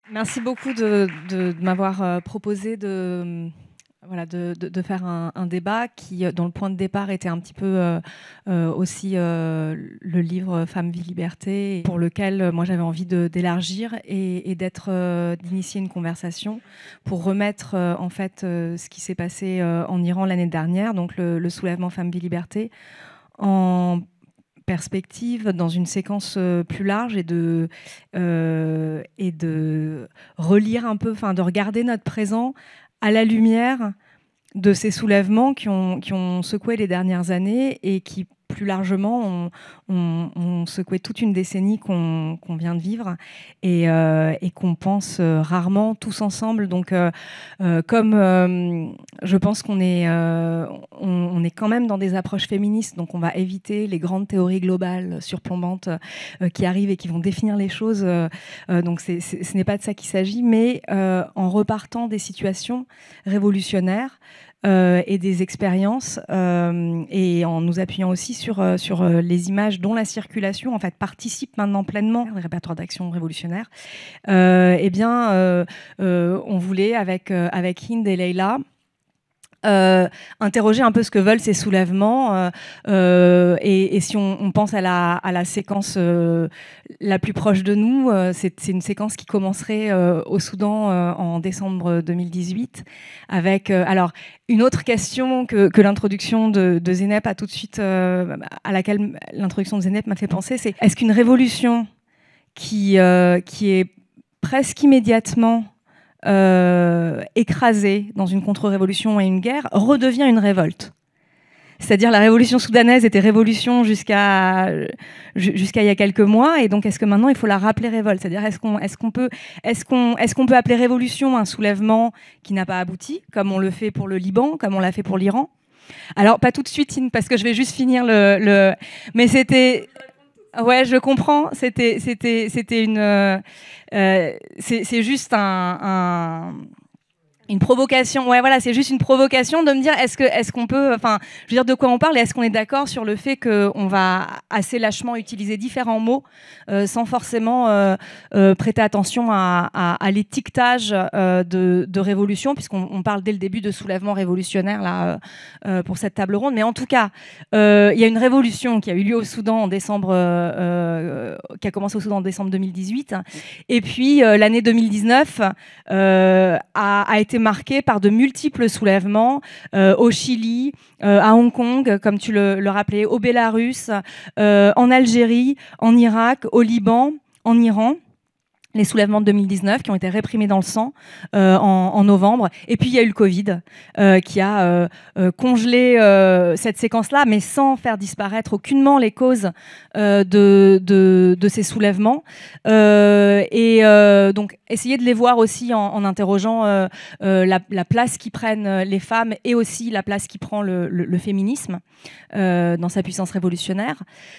Merci beaucoup de m'avoir proposé de faire un débat dont le point de départ était un petit peu aussi le livre Femmes, Vie, Liberté, pour lequel moi j'avais envie d'élargir et d'initier une conversation pour remettre en fait ce qui s'est passé en Iran l'année dernière, donc le soulèvement Femmes, Vie, Liberté, en perspective dans une séquence plus large et de relire un peu, enfin de regarder notre présent à la lumière de ces soulèvements qui ont secoué les dernières années et qui plus largement ont secoué toute une décennie qu'on vient de vivre et qu'on pense rarement tous ensemble. Donc comme je pense qu'on est, on est quand même dans des approches féministes, donc on va éviter les grandes théories globales surplombantes qui arrivent et qui vont définir les choses. Donc ce n'est pas de ça qu'il s'agit, mais en repartant des situations révolutionnaires et des expériences et en nous appuyant aussi sur les images dont la circulation en fait participe maintenant pleinement au répertoire d'action révolutionnaire. Eh bien, on voulait avec Hind et Leïla interroger un peu ce que veulent ces soulèvements et si on pense à la séquence la plus proche de nous, c'est une séquence qui commencerait au Soudan en décembre 2018 avec alors une autre question que l'introduction de Zeynep a tout de suite à laquelle l'introduction de Zeynep m'a fait penser, c'est est-ce qu'une révolution qui est presque immédiatement écrasée dans une contre-révolution et une guerre, redevient une révolte. C'est-à-dire la révolution soudanaise était révolution jusqu'à il y a quelques mois, et donc est-ce que maintenant il faut la rappeler révolte? C'est-à-dire est-ce qu'on peut appeler révolution un soulèvement qui n'a pas abouti, comme on le fait pour le Liban, comme on l'a fait pour l'Iran? Alors pas tout de suite, parce que je vais juste finir mais c'était... Ouais, je comprends. C'était une. C'est juste une provocation. Ouais, voilà, c'est juste une provocation de me dire est-ce qu'on peut, enfin, je veux dire de quoi on parle et est-ce qu'on est d'accord sur le fait qu'on va assez lâchement utiliser différents mots sans forcément prêter attention à l'étiquetage de révolution, puisqu'on parle dès le début de soulèvement révolutionnaire là pour cette table ronde. Mais en tout cas, il y a une révolution qui a eu lieu au Soudan en décembre, qui a commencé au Soudan en décembre 2018, et puis l'année 2019 a été marquée par de multiples soulèvements au Chili, à Hong Kong, comme tu le rappelais, au Bélarus, en Algérie, en Irak, au Liban, en Iran. Les soulèvements de 2019 qui ont été réprimés dans le sang en novembre. Et puis, il y a eu le Covid qui a congelé cette séquence-là, mais sans faire disparaître aucunement les causes de ces soulèvements. Donc, essayer de les voir aussi en interrogeant la place qu'y prennent les femmes et aussi la place qu'y prend le féminisme dans sa puissance révolutionnaire.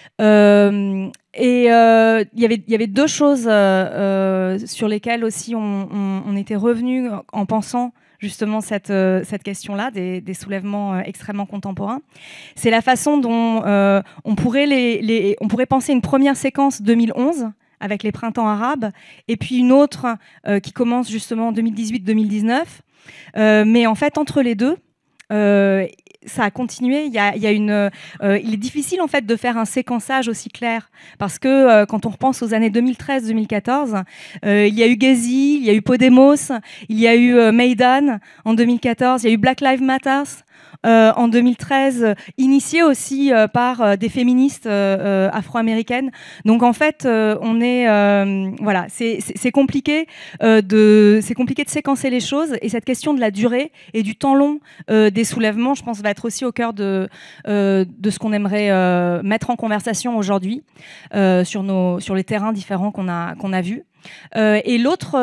Il y avait deux choses sur lesquelles aussi on était revenu en pensant justement cette question-là des soulèvements extrêmement contemporains. C'est la façon dont on pourrait penser une première séquence 2011 avec les printemps arabes et puis une autre qui commence justement en 2018-2019. Mais en fait, entre les deux, ça a continué. Il est difficile en fait de faire un séquençage aussi clair parce que quand on repense aux années 2013-2014, il y a eu Gezi, il y a eu Podemos, il y a eu Maidan en 2014, il y a eu Black Lives Matter en 2013, initié aussi par des féministes afro-américaines. Donc en fait, voilà, c'est compliqué de séquencer les choses, et cette question de la durée et du temps long des soulèvements, je pense, va être aussi au cœur de ce qu'on aimerait mettre en conversation aujourd'hui sur les terrains différents qu'on a vus. Et l'autre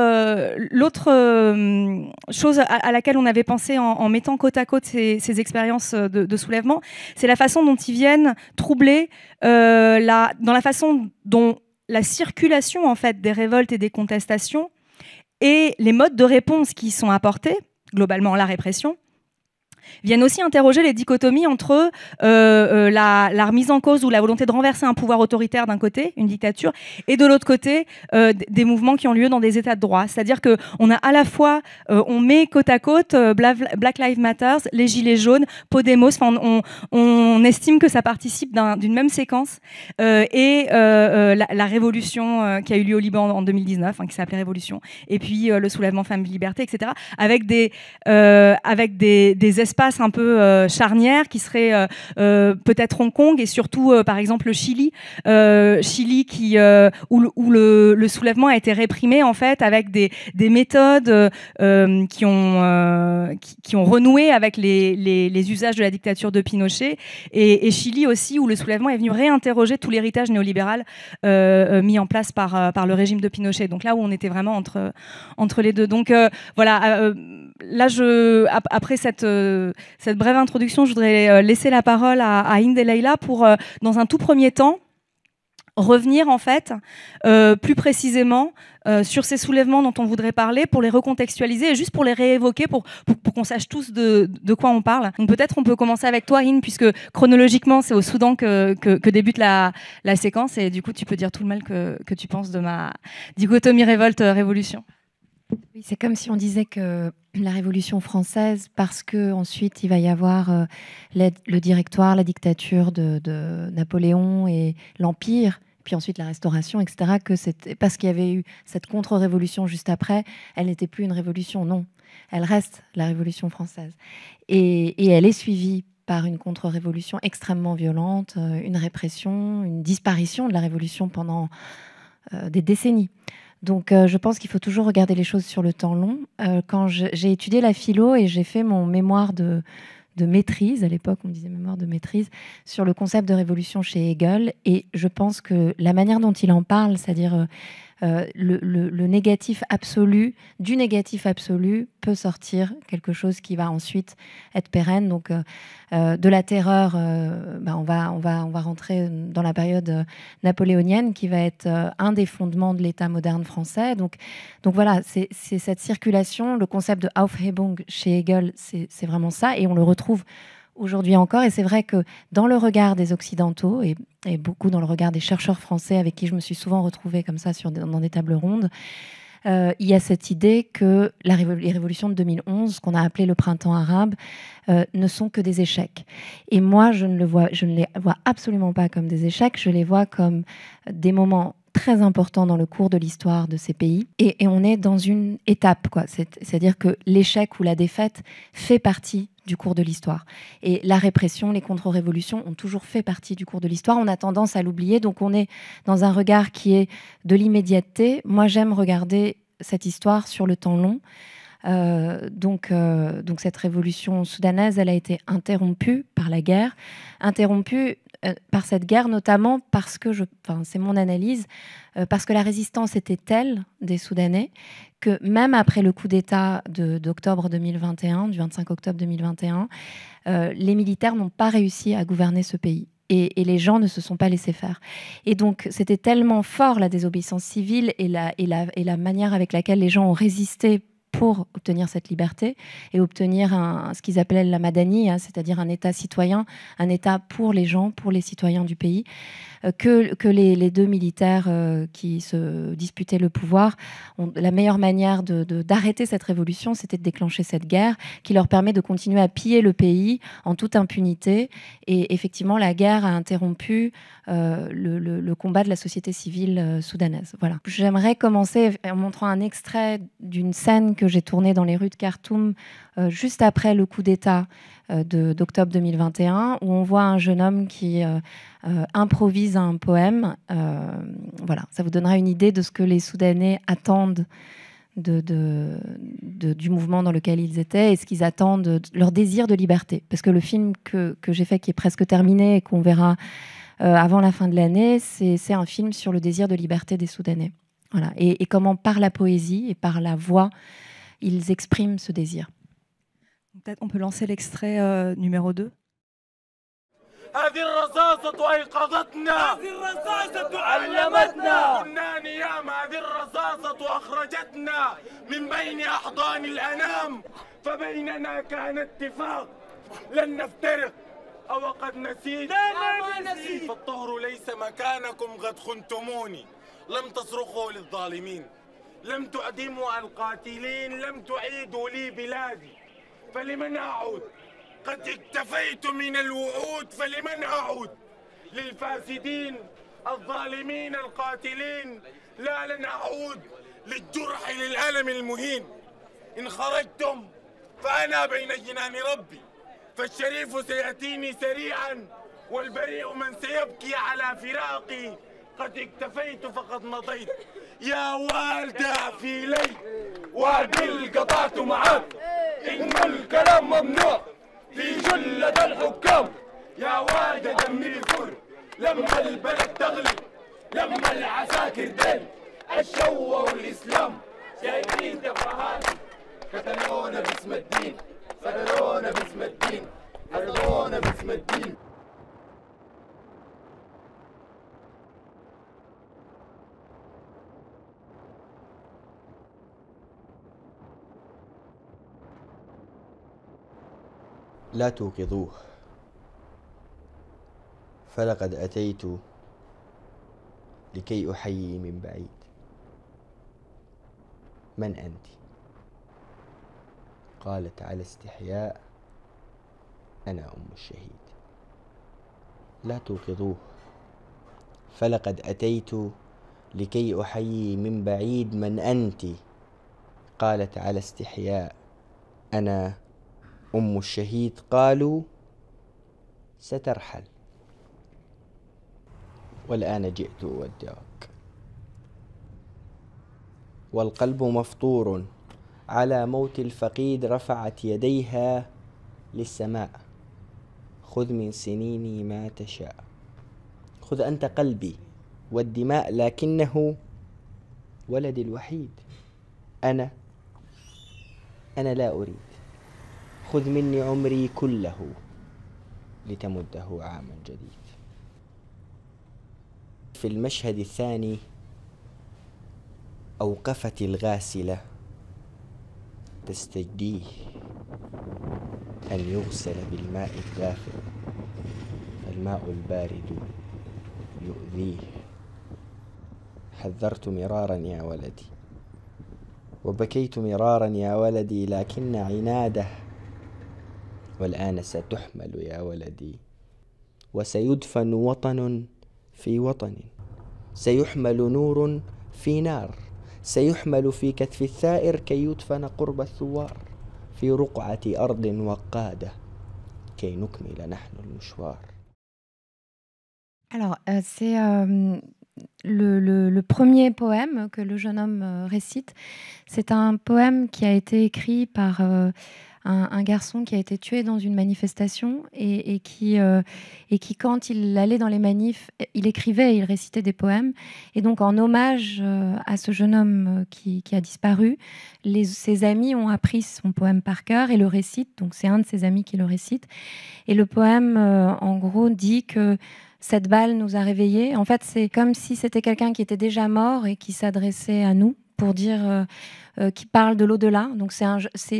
chose à laquelle on avait pensé en mettant côte à côte ces expériences de soulèvement, c'est la façon dont ils viennent troubler dans la façon dont la circulation en fait des révoltes et des contestations et les modes de réponse qui sont apportés, globalement la répression, viennent aussi interroger les dichotomies entre la remise en cause ou la volonté de renverser un pouvoir autoritaire d'un côté, une dictature, et de l'autre côté, des mouvements qui ont lieu dans des états de droit. C'est-à-dire qu'on a à la fois, on met côte à côte Black Lives Matter, les Gilets jaunes, Podemos, on estime que ça participe d'une même séquence, et la révolution qui a eu lieu au Liban en 2019, qui s'appelait Révolution, et puis le soulèvement Femmes, Liberté, etc., avec des espaces un peu charnières qui seraient peut-être Hong Kong et surtout par exemple le Chili, où le soulèvement a été réprimé en fait avec des méthodes qui ont renoué avec les usages de la dictature de Pinochet, et Chili aussi où le soulèvement est venu réinterroger tout l'héritage néolibéral mis en place par le régime de Pinochet. Donc là où on était vraiment entre les deux. Donc voilà, là après cette brève introduction, je voudrais laisser la parole à Hind et Leïla pour, dans un tout premier temps, revenir en fait plus précisément sur ces soulèvements dont on voudrait parler, pour les recontextualiser et juste pour les réévoquer, pour qu'on sache tous de quoi on parle. Donc peut-être on peut commencer avec toi, Hind, puisque chronologiquement c'est au Soudan que débute la séquence, et du coup tu peux dire tout le mal que tu penses de ma dichotomie révolte-révolution. Oui, c'est comme si on disait que la Révolution française, parce que ensuite il va y avoir le directoire, la dictature de Napoléon et l'Empire, puis ensuite la Restauration, etc., que c'était parce qu'il y avait eu cette contre-révolution juste après, elle n'était plus une révolution, non. Elle reste la Révolution française. Et elle est suivie par une contre-révolution extrêmement violente, une répression, une disparition de la Révolution pendant des décennies. Donc, je pense qu'il faut toujours regarder les choses sur le temps long. Quand j'ai étudié la philo et j'ai fait mon mémoire de maîtrise, à l'époque on disait mémoire de maîtrise, sur le concept de révolution chez Hegel, et je pense que la manière dont il en parle, c'est-à-dire le négatif absolu, du négatif absolu peut sortir quelque chose qui va ensuite être pérenne. Donc de la terreur, on va rentrer dans la période napoléonienne qui va être un des fondements de l'État moderne français. Donc voilà, c'est cette circulation, le concept de Aufhebung chez Hegel, c'est vraiment ça, et on le retrouve aujourd'hui encore. Et c'est vrai que dans le regard des Occidentaux, et beaucoup dans le regard des chercheurs français avec qui je me suis souvent retrouvée comme ça dans des tables rondes, il y a cette idée que les révolutions de 2011, qu'on a appelé le printemps arabe, ne sont que des échecs. Et moi, je ne les vois absolument pas comme des échecs, je les vois comme des moments très important dans le cours de l'histoire de ces pays, et on est dans une étape, quoi. C'est-à-dire que l'échec ou la défaite fait partie du cours de l'histoire. Et la répression, les contre-révolutions ont toujours fait partie du cours de l'histoire. On a tendance à l'oublier, donc on est dans un regard qui est de l'immédiateté. Moi, j'aime regarder cette histoire sur le temps long. Donc cette révolution soudanaise, elle a été interrompue par la guerre, interrompue par cette guerre, notamment parce que, c'est mon analyse, parce que la résistance était telle des Soudanais que même après le coup d'État d'octobre 2021, du 25 octobre 2021, les militaires n'ont pas réussi à gouverner ce pays. Et les gens ne se sont pas laissés faire. Et donc, c'était tellement fort, la désobéissance civile et la manière avec laquelle les gens ont résisté pour obtenir cette liberté et obtenir ce qu'ils appelaient la Madani, c'est-à-dire un État citoyen, un État pour les gens, pour les citoyens du pays, que les deux militaires qui se disputaient le pouvoir, la meilleure manière d'arrêter cette révolution, c'était de déclencher cette guerre qui leur permet de continuer à piller le pays en toute impunité. Et effectivement, la guerre a interrompu le combat de la société civile soudanaise. Voilà. J'aimerais commencer en montrant un extrait d'une scène que j'ai tournée dans les rues de Khartoum juste après le coup d'État d'octobre 2021, où on voit un jeune homme qui improvise un poème. Voilà, ça vous donnera une idée de ce que les Soudanais attendent du mouvement dans lequel ils étaient et ce qu'ils attendent, leur désir de liberté. Parce que le film que j'ai fait, qui est presque terminé et qu'on verra avant la fin de l'année, c'est un film sur le désir de liberté des Soudanais. Voilà. Et comment, par la poésie et par la voix, ils expriment ce désir. Peut-être qu'on peut lancer l'extrait numéro 2. هذه الرصاصة أيقظتنا، هذه الرصاصة علمتنا، كنا نيام، هذه الرصاصة أخرجتنا من بين أحضان الأنام، فبيننا كان اتفاق لن نفترق. أو قد نسيت؟ لا ما نسيت. فالطهر ليس مكانكم، قد خنتموني. لم تصرخوا للظالمين، لم تعدموا القاتلين، لم تعيدوا لي بلادي، فلمن أعود؟ قد اكتفيت من الوعود، فلمن أعود؟ للفاسدين الظالمين القاتلين لا، لن أعود للجرح للألم المهين. إن خرجتم فأنا بين جنان ربي، فالشريف سيأتيني سريعا، والبريء من سيبكي على فراقي. قد اكتفيت فقد مضيت يا والدة في لي، وادل قطعت معك، إن الكلام ممنوع في جلة الحكام. يا والدة دمي فر لما البلد تغلي، لما العساكر دل الشوة والإسلام جايبين تفاهات، قتلونا باسم الدين، صدرونا باسم الدين، حرضونا باسم الدين. لا توقظوه، فلقد أتيت لكي أحيي من بعيد. من أنت؟ قالت على استحياء: أنا أم الشهيد. لا توقظوه، فلقد أتيت لكي أحيي من بعيد. من أنت؟ قالت على استحياء: أنا أم الشهيد. قالوا: سترحل، والآن جئت أودعك. والقلب مفطور على موت الفقيد، رفعت يديها للسماء: خذ من سنيني ما تشاء، خذ أنت قلبي والدماء، لكنه ولدي الوحيد. أنا لا أريد. خذ مني عمري كله لتمده عاما جديد. في المشهد الثاني أوقفت الغاسلة تستجديه أن يغسل بالماء الدافئ، الماء البارد يؤذيه. حذرت مرارا يا ولدي، وبكيت مرارا يا ولدي، لكن عناده. والآن ستحمل يا ولدي، وسيدفن وطن في وطن، سيحمل نور في نار، سيحمل في كتف الثائر كي يدفن قرب الثوار، في رقعة أرض وقادة كي نكمل نحن المشوار. Alors, c'est le premier poème que le jeune homme récite. C'est un poème qui a été écrit par un garçon qui a été tué dans une manifestation et qui, quand il allait dans les manifs, il écrivait et il récitait des poèmes. Et donc, en hommage à ce jeune homme qui a disparu, ses amis ont appris son poème par cœur et le récitent. Donc, c'est un de ses amis qui le récite. Et le poème, en gros, dit que cette balle nous a réveillés. En fait, c'est comme si c'était quelqu'un qui était déjà mort et qui s'adressait à nous pour dire, qui parle de l'au-delà. Donc c'est un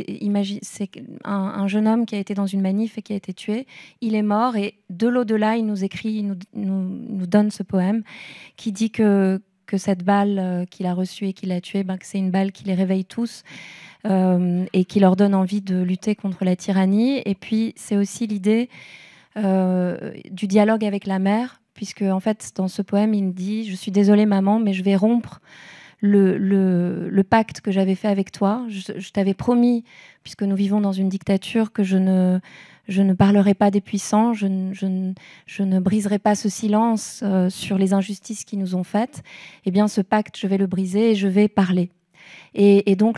jeune homme qui a été dans une manif et qui a été tué. Il est mort et de l'au-delà, il nous écrit, il nous donne ce poème qui dit que cette balle qu'il a reçue et qui l'a tué, que c'est une balle qui les réveille tous et qui leur donne envie de lutter contre la tyrannie. Et puis c'est aussi l'idée du dialogue avec la mère, puisque en fait dans ce poème il dit: je suis désolée maman, mais je vais rompre le pacte que j'avais fait avec toi. Je t'avais promis, puisque nous vivons dans une dictature, que je ne parlerai pas des puissants, je ne briserai pas ce silence sur les injustices qui nous ont faites. Eh bien ce pacte, je vais le briser et je vais parler. Et donc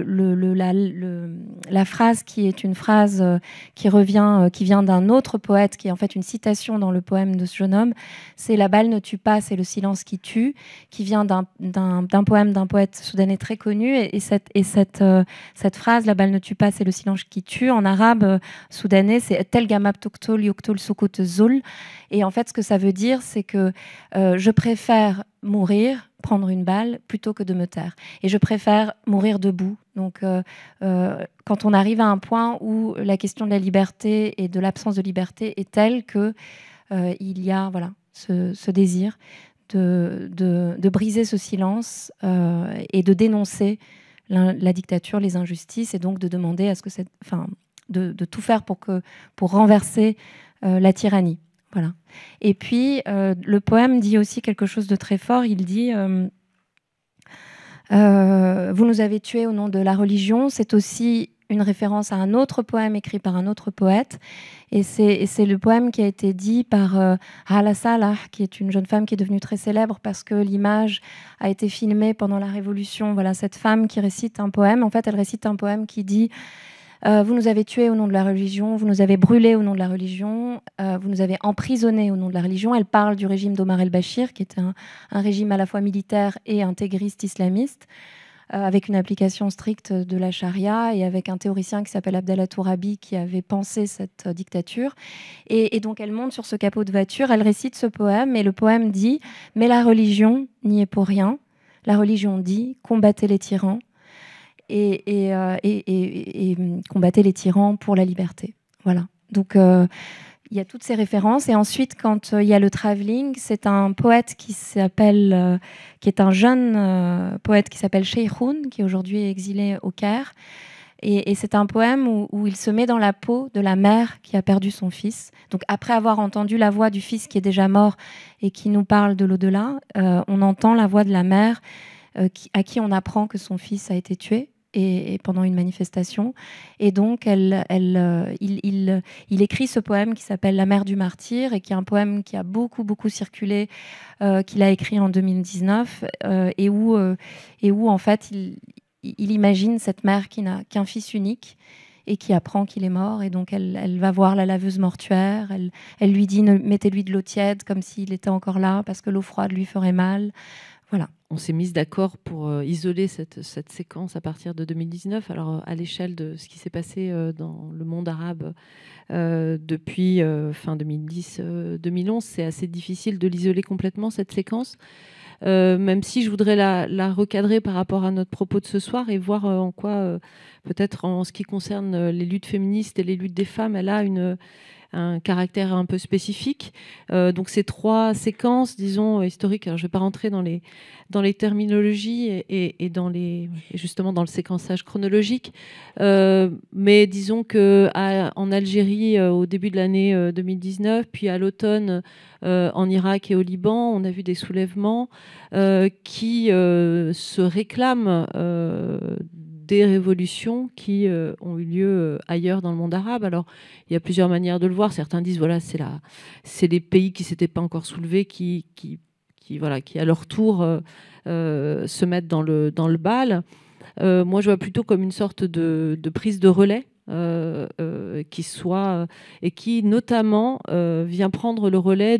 la phrase qui est une phrase qui vient d'un autre poète, qui est en fait une citation dans le poème de ce jeune homme, c'est « La balle ne tue pas, c'est le silence qui tue », qui vient d'un poème d'un poète soudanais très connu. Et cette phrase « La balle ne tue pas, c'est le silence qui tue », en arabe soudanais, c'est « Tel gamab toktol yoktol sukut zul ». Et en fait, ce que ça veut dire, c'est que je préfère mourir prendre une balle plutôt que de me taire. Et je préfère mourir debout. Donc, quand on arrive à un point où la question de la liberté et de l'absence de liberté est telle que il y a ce désir de briser ce silence et de dénoncer la dictature, les injustices, et donc de demander à ce que de tout faire pour renverser la tyrannie. Voilà. Et puis, le poème dit aussi quelque chose de très fort. Il dit vous nous avez tués au nom de la religion. C'est aussi une référence à un autre poème écrit par un autre poète. Et c'est le poème qui a été dit par Hala Salah, qui est une jeune femme qui est devenue très célèbre parce que l'image a été filmée pendant la Révolution. Voilà, cette femme qui récite un poème. En fait, elle récite un poème qui dit vous nous avez tués au nom de la religion, vous nous avez brûlés au nom de la religion, vous nous avez emprisonnés au nom de la religion. Elle parle du régime d'Omar el-Bashir, qui était un régime à la fois militaire et intégriste islamiste, avec une application stricte de la charia et avec un théoricien qui s'appelle Abdallah Tourabi qui avait pensé cette dictature. Et donc elle monte sur ce capot de voiture, elle récite ce poème et le poème dit « Mais la religion n'y est pour rien. La religion dit « Combattez les tyrans ». Et combattez les tyrans pour la liberté. Voilà. Donc, il y a toutes ces références. Et ensuite, quand il y a le travelling, c'est un poète qui est un jeune poète qui s'appelle Cheikhoun, qui aujourd'hui est exilé au Caire. Et c'est un poème où il se met dans la peau de la mère qui a perdu son fils. Donc, après avoir entendu la voix du fils qui est déjà mort et qui nous parle de l'au-delà, on entend la voix de la mère à qui on apprend que son fils a été tué. Et pendant une manifestation. Et donc, il écrit ce poème qui s'appelle « La mère du martyr » et qui est un poème qui a beaucoup, beaucoup circulé, qu'il a écrit en 2019 et où, en fait, il imagine cette mère qui n'a qu'un fils unique et qui apprend qu'il est mort. Et donc, elle va voir la laveuse mortuaire. Elle lui dit « Mettez-lui de l'eau tiède comme s'il était encore là parce que l'eau froide lui ferait mal. » Voilà. On s'est mis d'accord pour isoler cette séquence à partir de 2019. Alors, à l'échelle de ce qui s'est passé dans le monde arabe depuis fin 2010-2011, c'est assez difficile de l'isoler complètement, cette séquence. Même si je voudrais la recadrer par rapport à notre propos de ce soir et voir en quoi, peut-être en ce qui concerne les luttes féministes et les luttes des femmes, elle a un caractère un peu spécifique. Donc ces trois séquences, disons, historiques, alors je ne vais pas rentrer dans les terminologies et justement dans le séquençage chronologique, mais disons qu'en Algérie, au début de l'année 2019, puis à l'automne, en Irak et au Liban, on a vu des soulèvements qui se réclament des révolutions qui ont eu lieu ailleurs dans le monde arabe. Alors, il y a plusieurs manières de le voir. Certains disent, voilà, c'est les pays qui ne s'étaient pas encore soulevés qui à leur tour se mettent dans le bal. Moi, je vois plutôt comme une sorte de prise de relais qui notamment vient prendre le relais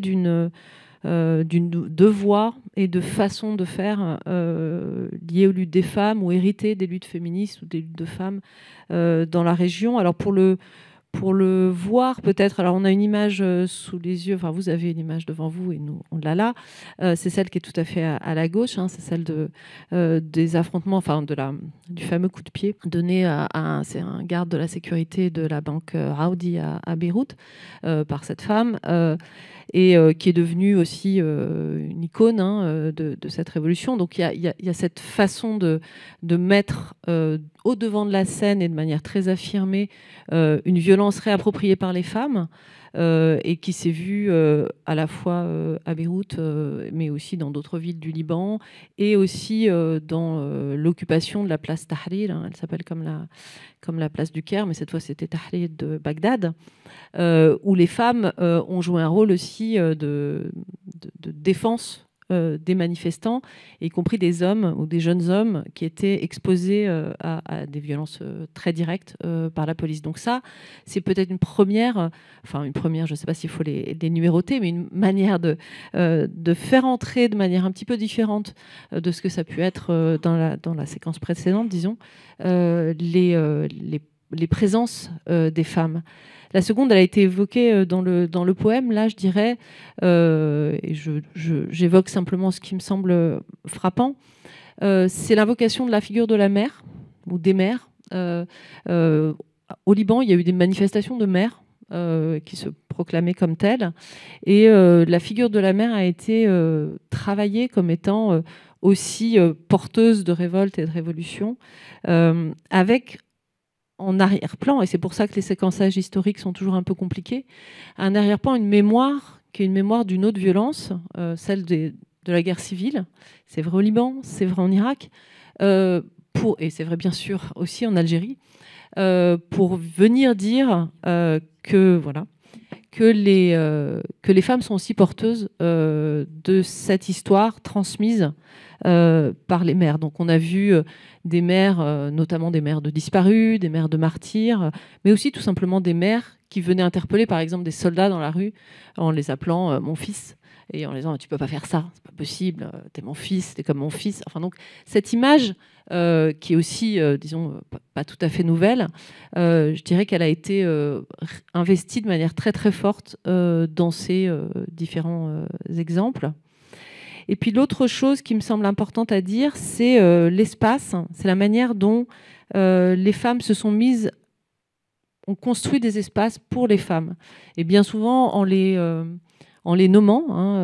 de voix et de façon de faire liées aux luttes des femmes ou héritées des luttes féministes ou des luttes de femmes dans la région. Alors pour le voir peut-être, alors on a une image sous les yeux, enfin vous avez une image devant vous et nous on l'a là, c'est celle qui est tout à fait à la gauche, hein, c'est celle des affrontements, enfin du fameux coup de pied donné c'est un garde de la sécurité de la banque Audi à Beyrouth par cette femme et qui est devenue aussi une icône de cette révolution. Donc il y a cette façon de mettre au devant de la scène et de manière très affirmée une violence réappropriée par les femmes et qui s'est vue à la fois à Beyrouth mais aussi dans d'autres villes du Liban et aussi dans l'occupation de la place Tahrir, hein, elle s'appelle comme la place du Caire, mais cette fois c'était Tahrir de Bagdad, où les femmes ont joué un rôle aussi de défense des manifestants, y compris des hommes ou des jeunes hommes qui étaient exposés à des violences très directes par la police. Donc ça, c'est peut-être une première, je ne sais pas s'il faut les numéroter, mais une manière de faire entrer de manière un petit peu différente de ce que ça a pu être dans la séquence précédente, disons, les les présences des femmes. La seconde, elle a été évoquée dans le poème. Là, je dirais, et j'évoque simplement ce qui me semble frappant, c'est l'invocation de la figure de la mère ou des mères. Au Liban, il y a eu des manifestations de mères qui se proclamaient comme telles. Et la figure de la mère a été travaillée comme étant aussi porteuse de révolte et de révolution, avec en arrière-plan, et c'est pour ça que les séquençages historiques sont toujours un peu compliqués, un arrière-plan, une mémoire qui est une mémoire d'une autre violence, celle de la guerre civile. C'est vrai au Liban, c'est vrai en Irak, et c'est vrai bien sûr aussi en Algérie, pour venir dire que les femmes sont aussi porteuses de cette histoire transmise par les mères. Donc on a vu des mères, notamment des mères de disparus, des mères de martyrs, mais aussi tout simplement des mères qui venaient interpeller par exemple des soldats dans la rue en les appelant mon fils et en les disant tu peux pas faire ça, c'est pas possible, t'es mon fils, t'es comme mon fils. Enfin donc cette image qui est aussi, disons, pas tout à fait nouvelle, je dirais qu'elle a été investie de manière très très forte dans ces différents exemples. Et puis l'autre chose qui me semble importante à dire, c'est l'espace, c'est la manière dont les femmes se sont mises, ont construit des espaces pour les femmes. Et bien souvent en les nommant,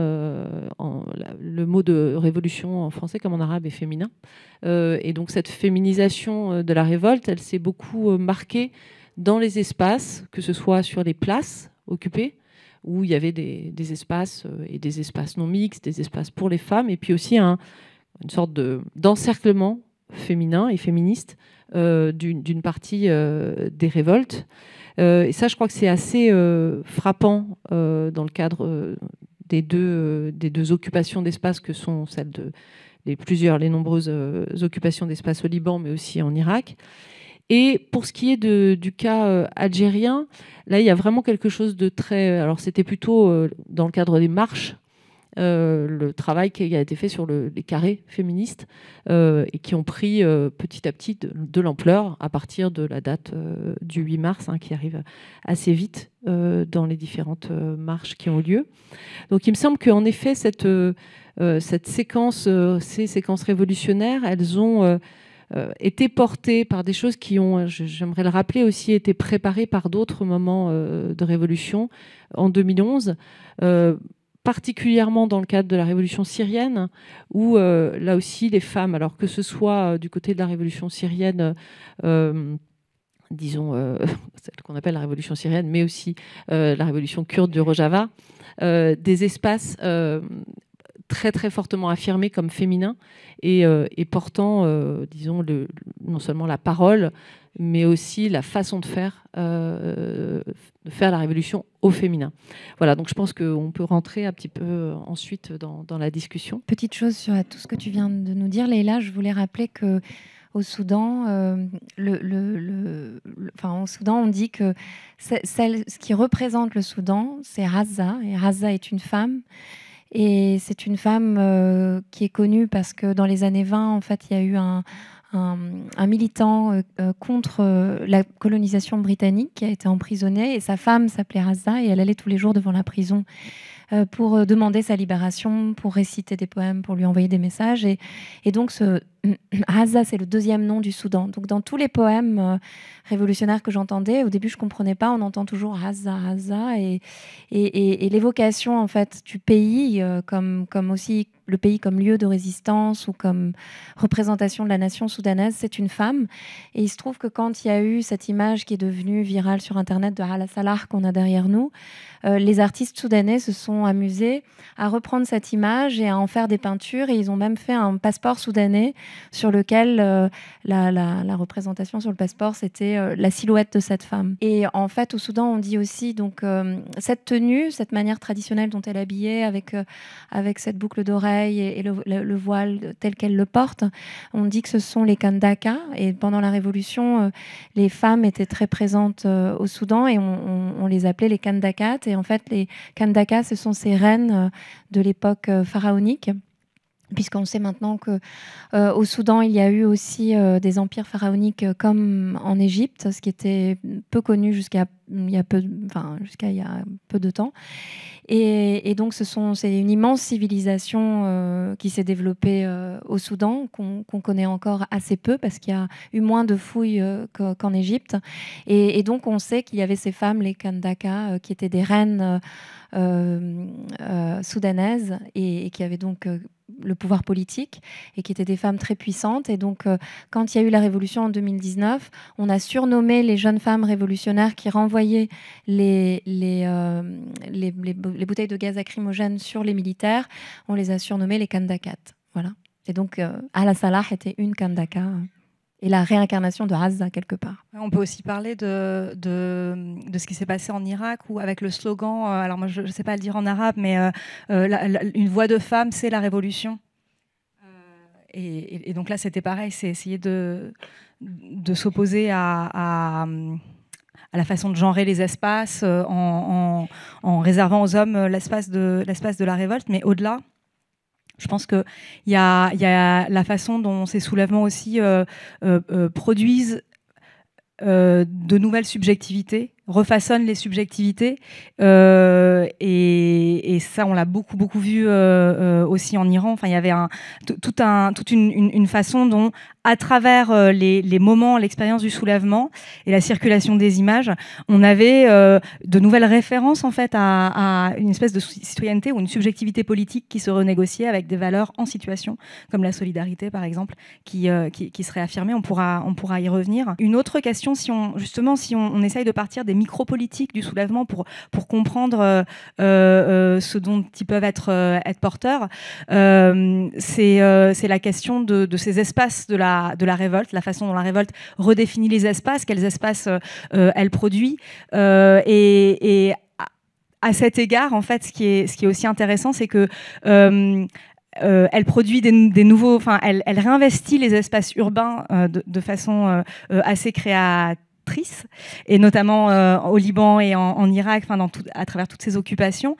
le mot de révolution en français comme en arabe est féminin. Et donc cette féminisation de la révolte, elle s'est beaucoup marquée dans les espaces, que ce soit sur les places occupées, où il y avait des espaces et des espaces non mixtes, des espaces pour les femmes, et puis aussi une sorte d'encerclement féminin et féministe d'une partie des révoltes. Et ça, je crois que c'est assez frappant dans le cadre des deux occupations d'espace que sont celles les nombreuses occupations d'espace au Liban, mais aussi en Irak. Et pour ce qui est du cas algérien, là, il y a vraiment quelque chose de très... Alors, c'était plutôt dans le cadre des marches, le travail qui a été fait sur les carrés féministes et qui ont pris petit à petit de l'ampleur à partir de la date du 8 mars, qui arrive assez vite dans les différentes marches qui ont lieu. Donc, il me semble qu'en effet, cette séquence, ces séquences révolutionnaires, elles ont... été portées par des choses qui ont, j'aimerais le rappeler aussi, été préparées par d'autres moments de révolution en 2011, particulièrement dans le cadre de la révolution syrienne, où là aussi les femmes, alors que ce soit du côté de la révolution syrienne, disons celle qu'on appelle la révolution syrienne, mais aussi la révolution kurde du Rojava, des espaces très très fortement affirmés comme féminins et portant, disons, non seulement la parole, mais aussi la façon de faire la révolution au féminin. Voilà, donc je pense qu'on peut rentrer un petit peu ensuite dans la discussion. Petite chose sur tout ce que tu viens de nous dire, Leïla, je voulais rappeler que au Soudan, au Soudan, on dit que ce qui représente le Soudan, c'est Raza, et Raza est une femme. Et c'est une femme qui est connue parce que dans les années 20, en fait, il y a eu un militant contre la colonisation britannique qui a été emprisonné. Et sa femme s'appelait Raza et elle allait tous les jours devant la prison pour demander sa libération, pour réciter des poèmes, pour lui envoyer des messages. Et donc, Raza, c'est le deuxième nom du Soudan. Donc, dans tous les poèmes révolutionnaires que j'entendais, au début, je ne comprenais pas. On entend toujours Raza, Raza. Et l'évocation, en fait, du pays, comme aussi le pays comme lieu de résistance ou comme représentation de la nation soudanaise, c'est une femme. Et il se trouve que quand il y a eu cette image qui est devenue virale sur Internet de Hala Salah qu'on a derrière nous, les artistes soudanais se sont amusés à reprendre cette image et à en faire des peintures. Et ils ont même fait un passeport soudanais sur lequel la représentation sur le passeport, c'était la silhouette de cette femme. Et en fait, au Soudan, on dit aussi donc cette tenue, cette manière traditionnelle dont elle est habillée, avec cette boucle d'oreille et le voile tel qu'elle le porte, on dit que ce sont les Kandaka. Et pendant la Révolution, les femmes étaient très présentes au Soudan et on les appelait les Kandakat. Et en fait, les Kandakas, ce sont ces reines de l'époque pharaonique puisqu'on sait maintenant que au Soudan, il y a eu aussi des empires pharaoniques comme en Égypte, ce qui était peu connu jusqu'à il y a peu de temps. Et donc, c'est une immense civilisation qui s'est développée au Soudan, qu'on connaît encore assez peu, parce qu'il y a eu moins de fouilles qu'en Égypte. Et donc, on sait qu'il y avait ces femmes, les Kandaka, qui étaient des reines soudanaises et qui avaient donc le pouvoir politique et qui étaient des femmes très puissantes. Et donc, quand il y a eu la révolution en 2019, on a surnommé les jeunes femmes révolutionnaires qui renvoyaient les bouteilles de gaz lacrymogène sur les militaires, on les a surnommées les Kandakat. Voilà. Et donc, Ala Salah était une Kandaka et la réincarnation de Azza quelque part. On peut aussi parler de ce qui s'est passé en Irak, où avec le slogan, alors moi je ne sais pas le dire en arabe, mais une voix de femme, c'est la révolution. Et donc là, c'était pareil, c'est essayer de s'opposer à la façon de genrer les espaces en réservant aux hommes l'espace de la révolte, mais au-delà. Je pense qu'il y a la façon dont ces soulèvements aussi produisent de nouvelles subjectivités, refaçonnent les subjectivités. Et ça, on l'a beaucoup vu aussi en Iran. Enfin, il y avait toute une façon dont, à travers les moments, l'expérience du soulèvement et la circulation des images, on avait de nouvelles références en fait à une espèce de citoyenneté ou une subjectivité politique qui se renégociait avec des valeurs en situation, comme la solidarité par exemple, qui se réaffirmait. On pourra y revenir. Une autre question, si on essaye de partir des micro-politiques du soulèvement pour comprendre ce dont ils peuvent être porteurs, c'est la question de ces espaces de la révolte, la façon dont la révolte redéfinit les espaces, quels espaces elle produit. Et à cet égard, en fait, ce qui est aussi intéressant, c'est que elle produit des nouveaux, enfin, elle réinvestit les espaces urbains de façon assez créatrice, et notamment au Liban et en Irak, enfin, à travers toutes ces occupations.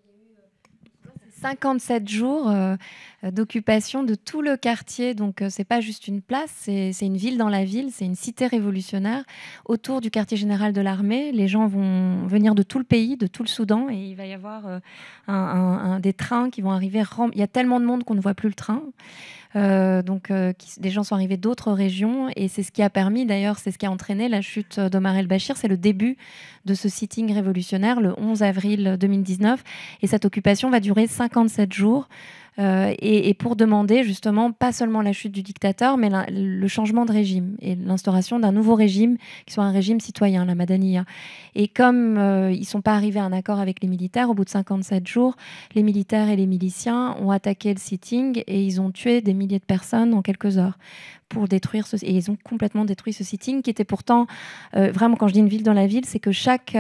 57 jours d'occupation de tout le quartier, donc c'est pas juste une place, c'est une ville dans la ville, c'est une cité révolutionnaire autour du quartier général de l'armée. Les gens vont venir de tout le pays, de tout le Soudan, et il va y avoir des trains qui vont arriver. Il y a tellement de monde qu'on ne voit plus le train. Des gens sont arrivés d'autres régions, et c'est ce qui a permis, d'ailleurs, c'est ce qui a entraîné la chute d'Omar el-Béchir. C'est le début de ce sitting révolutionnaire le 11 avril 2019, et cette occupation va durer 57 jours. Et pour demander justement pas seulement la chute du dictateur, mais le changement de régime et l'instauration d'un nouveau régime qui soit un régime citoyen, la Madaniya. Et comme ils ne sont pas arrivés à un accord avec les militaires, au bout de 57 jours, les militaires et les miliciens ont attaqué le sitting et ils ont tué des milliers de personnes en quelques heures pour détruire et ils ont complètement détruit ce sitting qui était pourtant vraiment, quand je dis une ville dans la ville, c'est que chaque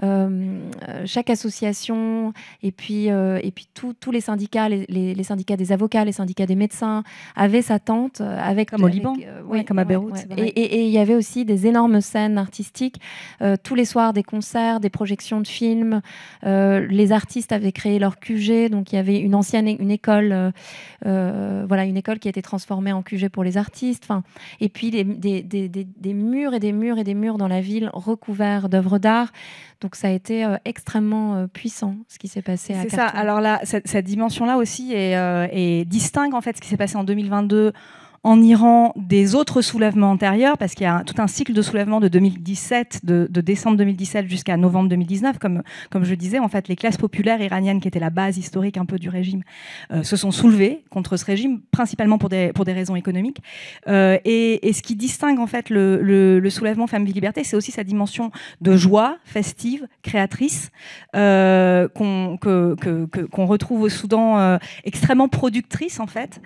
association et puis tous les syndicats, les syndicats des avocats, les syndicats des médecins avaient sa tente comme au Liban, comme à Beyrouth. Et il y avait aussi des énormes scènes artistiques tous les soirs, des concerts, des projections de films. Les artistes avaient créé leur QG, donc il y avait une école, une école qui a été transformée en QG pour les artistes. Enfin, et puis des murs et des murs et des murs dans la ville recouverts d'œuvres d'art. Donc ça a été extrêmement puissant ce qui s'est passé à Khartoum. C'est ça. Alors là, cette dimension-là aussi est distingue en fait ce qui s'est passé en 2022 en Iran des autres soulèvements antérieurs, parce qu'il y a tout un cycle de soulèvements de 2017, de décembre 2017 jusqu'à novembre 2019, comme je disais, en fait, les classes populaires iraniennes, qui étaient la base historique un peu du régime, se sont soulevées contre ce régime, principalement pour des raisons économiques. Et ce qui distingue en fait le soulèvement Femmes, Vie, Liberté, c'est aussi sa dimension de joie festive, créatrice, qu'on retrouve au Soudan, extrêmement productrice en fait.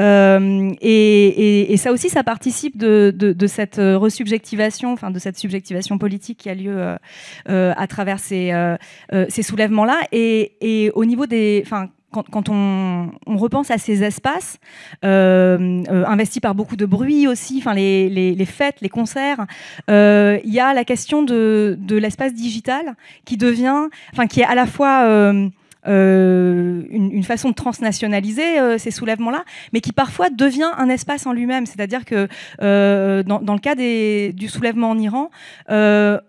Et ça aussi, ça participe de cette resubjectivation, enfin de cette subjectivation politique qui a lieu à travers ces soulèvements-là. Et au niveau des... Quand on repense à ces espaces investis par beaucoup de bruit aussi, les fêtes, les concerts, il y a la question de l'espace digital qui est à la fois une façon de transnationaliser ces soulèvements-là, mais qui parfois devient un espace en lui-même. C'est-à-dire que dans le cas du soulèvement en Iran, à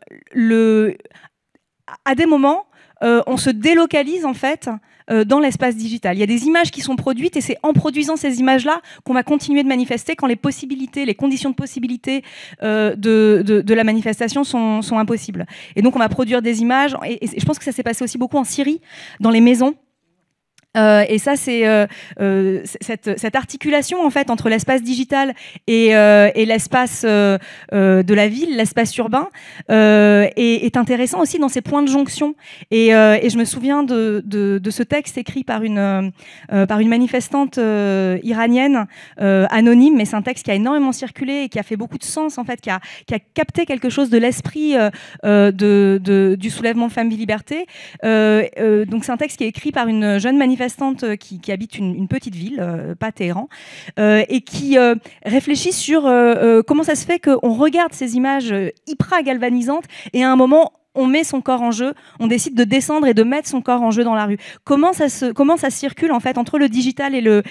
des moments, on se délocalise en fait dans l'espace digital. Il y a des images qui sont produites et c'est en produisant ces images-là qu'on va continuer de manifester quand les possibilités, les conditions de possibilité de la manifestation sont impossibles. Et donc on va produire des images et je pense que ça s'est passé aussi beaucoup en Syrie, dans les maisons. Et ça, c'est cette articulation en fait entre l'espace digital et l'espace de la ville, l'espace urbain, est intéressant aussi dans ces points de jonction. Et je me souviens de ce texte écrit par une manifestante iranienne anonyme, mais c'est un texte qui a énormément circulé et qui a fait beaucoup de sens en fait, qui a capté quelque chose de l'esprit du soulèvement Femmes Vie Liberté. Donc c'est un texte qui est écrit par une jeune manifestante qui habite une petite ville, pas Téhéran, et qui réfléchit sur comment ça se fait qu'on regarde ces images hyper galvanisantes et à un moment on met son corps en jeu, on décide de descendre et de mettre son corps en jeu dans la rue. Comment ça circule en fait entre le digital et le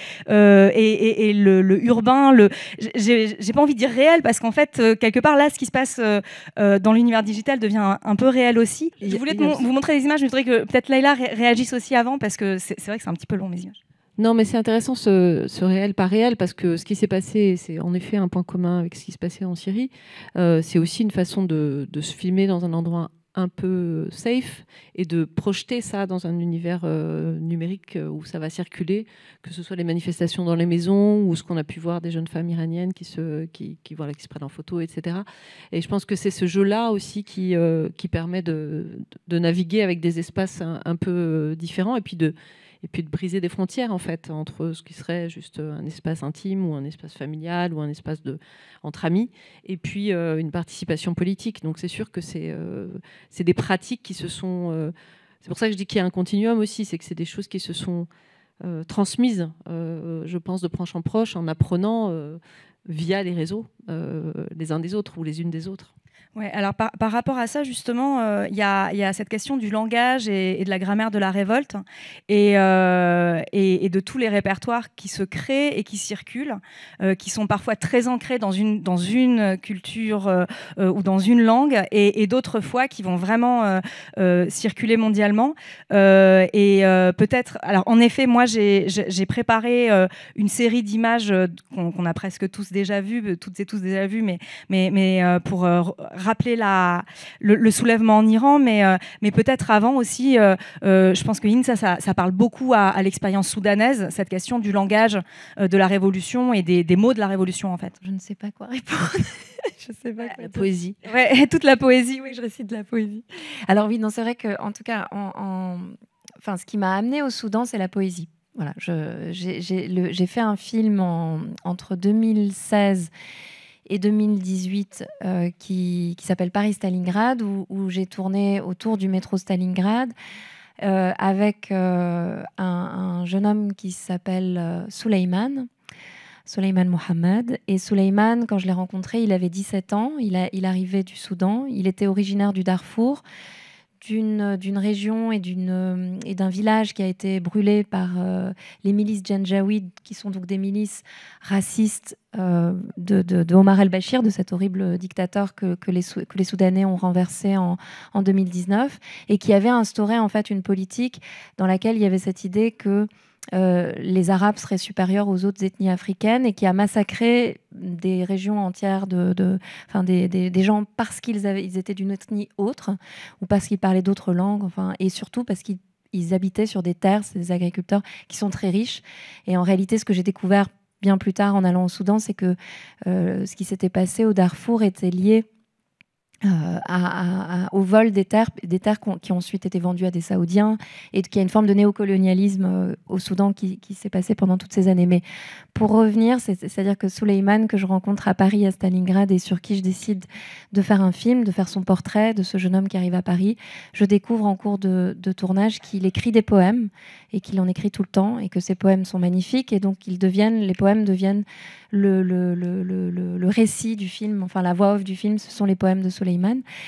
urbain, j'ai pas envie de dire réel parce qu'en fait quelque part là ce qui se passe dans l'univers digital devient un peu réel aussi. Je voulais vous montrer des images, je voudrais que peut-être Leïla réagisse aussi avant parce que c'est vrai que c'est un petit peu long mes images. Non, mais c'est intéressant ce réel, pas réel, parce que ce qui s'est passé, c'est en effet un point commun avec ce qui se passait en Syrie. C'est aussi une façon de se filmer dans un endroit un peu safe et de projeter ça dans un univers numérique où ça va circuler, que ce soit les manifestations dans les maisons ou ce qu'on a pu voir des jeunes femmes iraniennes qui se prennent en photo, etc. Et je pense que c'est ce jeu-là aussi qui permet de naviguer avec des espaces un peu différents et puis de briser des frontières en fait entre ce qui serait juste un espace intime ou un espace familial ou un espace entre amis et puis une participation politique. Donc c'est sûr que c'est des pratiques qui se sont... c'est pour ça que je dis qu'il y a un continuum aussi, c'est que c'est des choses qui se sont transmises, je pense, de proche en proche en apprenant via les réseaux les uns des autres ou les unes des autres. Ouais, alors par rapport à ça, justement, il y a cette question du langage et de la grammaire de la révolte et de tous les répertoires qui se créent et qui circulent, qui sont parfois très ancrés dans une culture ou dans une langue et d'autres fois qui vont vraiment circuler mondialement. Peut-être... Alors, en effet, moi, j'ai préparé une série d'images qu'on a presque tous déjà vues, toutes et tous déjà vues, mais pour rappeler le soulèvement en Iran, mais peut-être avant aussi, je pense que Hind, ça parle beaucoup à l'expérience soudanaise, cette question du langage de la révolution et des mots de la révolution, en fait. Je ne sais pas quoi répondre. Je sais pas quoi la poésie. Ouais, toute la poésie, oui. Je récite de la poésie. Alors oui, non, c'est vrai que, en tout cas, enfin, ce qui m'a amenée au Soudan, c'est la poésie. Voilà, j'ai fait un film entre 2016 et 2018 qui s'appelle Paris-Stalingrad, où j'ai tourné autour du métro Stalingrad avec un jeune homme qui s'appelle Souleymane Mohamed. Et Souleymane, quand je l'ai rencontré, il avait 17 ans, il arrivait du Soudan, il était originaire du Darfour, d'une région et d'un village qui a été brûlé par les milices Janjaweed, qui sont donc des milices racistes de Omar el-Bashir, de cet horrible dictateur que les Soudanais ont renversé en 2019, et qui avait instauré en fait une politique dans laquelle il y avait cette idée que les Arabes seraient supérieurs aux autres ethnies africaines et qui a massacré des régions entières des gens parce qu'ils étaient d'une ethnie autre ou parce qu'ils parlaient d'autres langues, et surtout parce qu'ils habitaient sur des terres, c'est des agriculteurs qui sont très riches. Et en réalité, ce que j'ai découvert bien plus tard en allant au Soudan, c'est que ce qui s'était passé au Darfour était lié au vol des terres qui ont ensuite été vendues à des Saoudiens, et qu'il y a une forme de néocolonialisme au Soudan qui s'est passé pendant toutes ces années. Mais pour revenir, c'est-à-dire que Souleymane, que je rencontre à Paris, à Stalingrad, et sur qui je décide de faire un film, de faire son portrait de ce jeune homme qui arrive à Paris, je découvre en cours de tournage qu'il écrit des poèmes et qu'il en écrit tout le temps, et que ces poèmes sont magnifiques, et donc les poèmes deviennent le récit du film, enfin la voix off du film, ce sont les poèmes de Souleymane.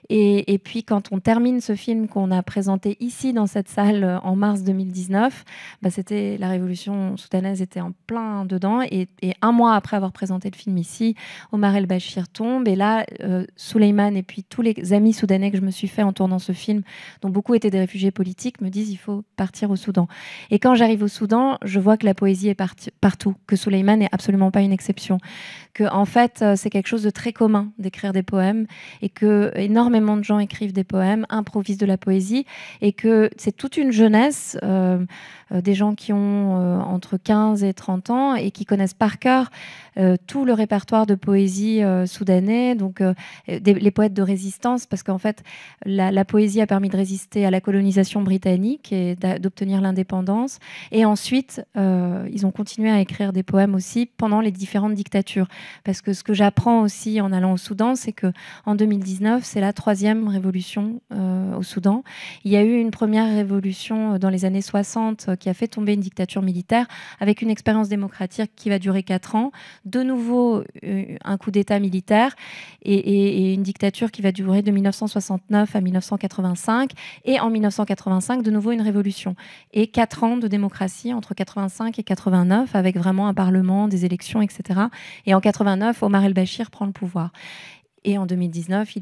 Et puis quand on termine ce film qu'on a présenté ici dans cette salle en mars 2019, c'était la révolution soudanaise était en plein dedans. Et un mois après avoir présenté le film ici, Omar el-Bashir tombe. Et là, Souleymane et puis tous les amis soudanais que je me suis fait en tournant ce film, dont beaucoup étaient des réfugiés politiques, me disent il faut partir au Soudan. Et quand j'arrive au Soudan, je vois que la poésie est partout, que Souleymane n'est absolument pas une exception, que en fait c'est quelque chose de très commun d'écrire des poèmes et que énormément de gens écrivent des poèmes, improvisent de la poésie et que c'est toute une jeunesse, des gens qui ont entre 15 et 30 ans et qui connaissent par cœur tout le répertoire de poésie soudanais, donc les poètes de résistance, parce qu'en fait la poésie a permis de résister à la colonisation britannique et d'obtenir l'indépendance. Et ensuite, ils ont continué à écrire des poèmes aussi pendant les différentes dictatures. Parce que ce que j'apprends aussi en allant au Soudan, c'est qu'en 2019, c'est la 3e révolution au Soudan. Il y a eu une première révolution dans les années 60 qui a fait tomber une dictature militaire avec une expérience démocratique qui va durer 4 ans. De nouveau, un coup d'État militaire et une dictature qui va durer de 1969 à 1985. Et en 1985, de nouveau une révolution. Et 4 ans de démocratie entre 85 et 89, avec vraiment un parlement, des élections, etc. Et en 89, Omar el-Bashir prend le pouvoir. Et en 2019,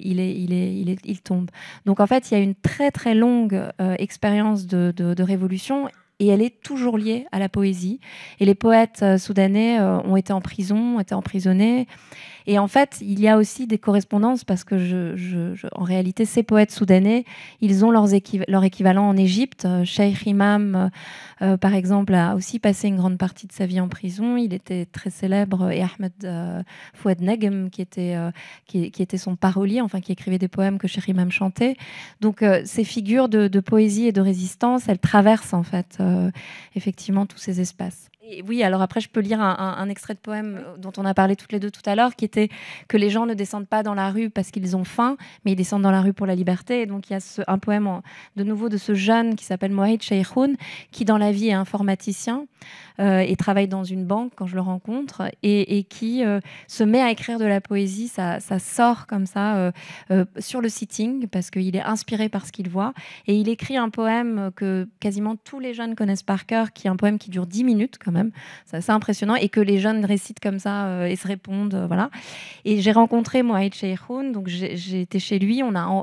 il tombe. Donc en fait, il y a une très très longue expérience de révolution. Et elle est toujours liée à la poésie. Et les poètes soudanais ont été en prison, ont été emprisonnés. Et en fait, il y a aussi des correspondances parce que, en réalité, ces poètes soudanais, ils ont leur équivalent en Égypte. Cheikh Imam, par exemple, a aussi passé une grande partie de sa vie en prison. Il était très célèbre. Et Ahmed Fouad Negm, qui était son parolier, enfin, qui écrivait des poèmes que Cheikh Imam chantait. Donc, ces figures de poésie et de résistance, elles traversent, en fait, effectivement, tous ces espaces. Et oui, alors après, je peux lire un extrait de poème dont on a parlé toutes les deux tout à l'heure, qui était que les gens ne descendent pas dans la rue parce qu'ils ont faim, mais ils descendent dans la rue pour la liberté. Et donc, il y a un poème de nouveau de ce jeune qui s'appelle Mohamed Cheikhoun, qui dans la vie est informaticien et travaille dans une banque quand je le rencontre, et qui se met à écrire de la poésie. Ça sort comme ça sur le sitting, parce qu'il est inspiré par ce qu'il voit. Et il écrit un poème que quasiment tous les jeunes connaissent par cœur, qui est un poème qui dure 10 minutes quand même. C'est assez impressionnant, et que les jeunes récitent comme ça et se répondent, voilà. Et j'ai rencontré Mohamed Cheikhoun, donc j'ai été chez lui.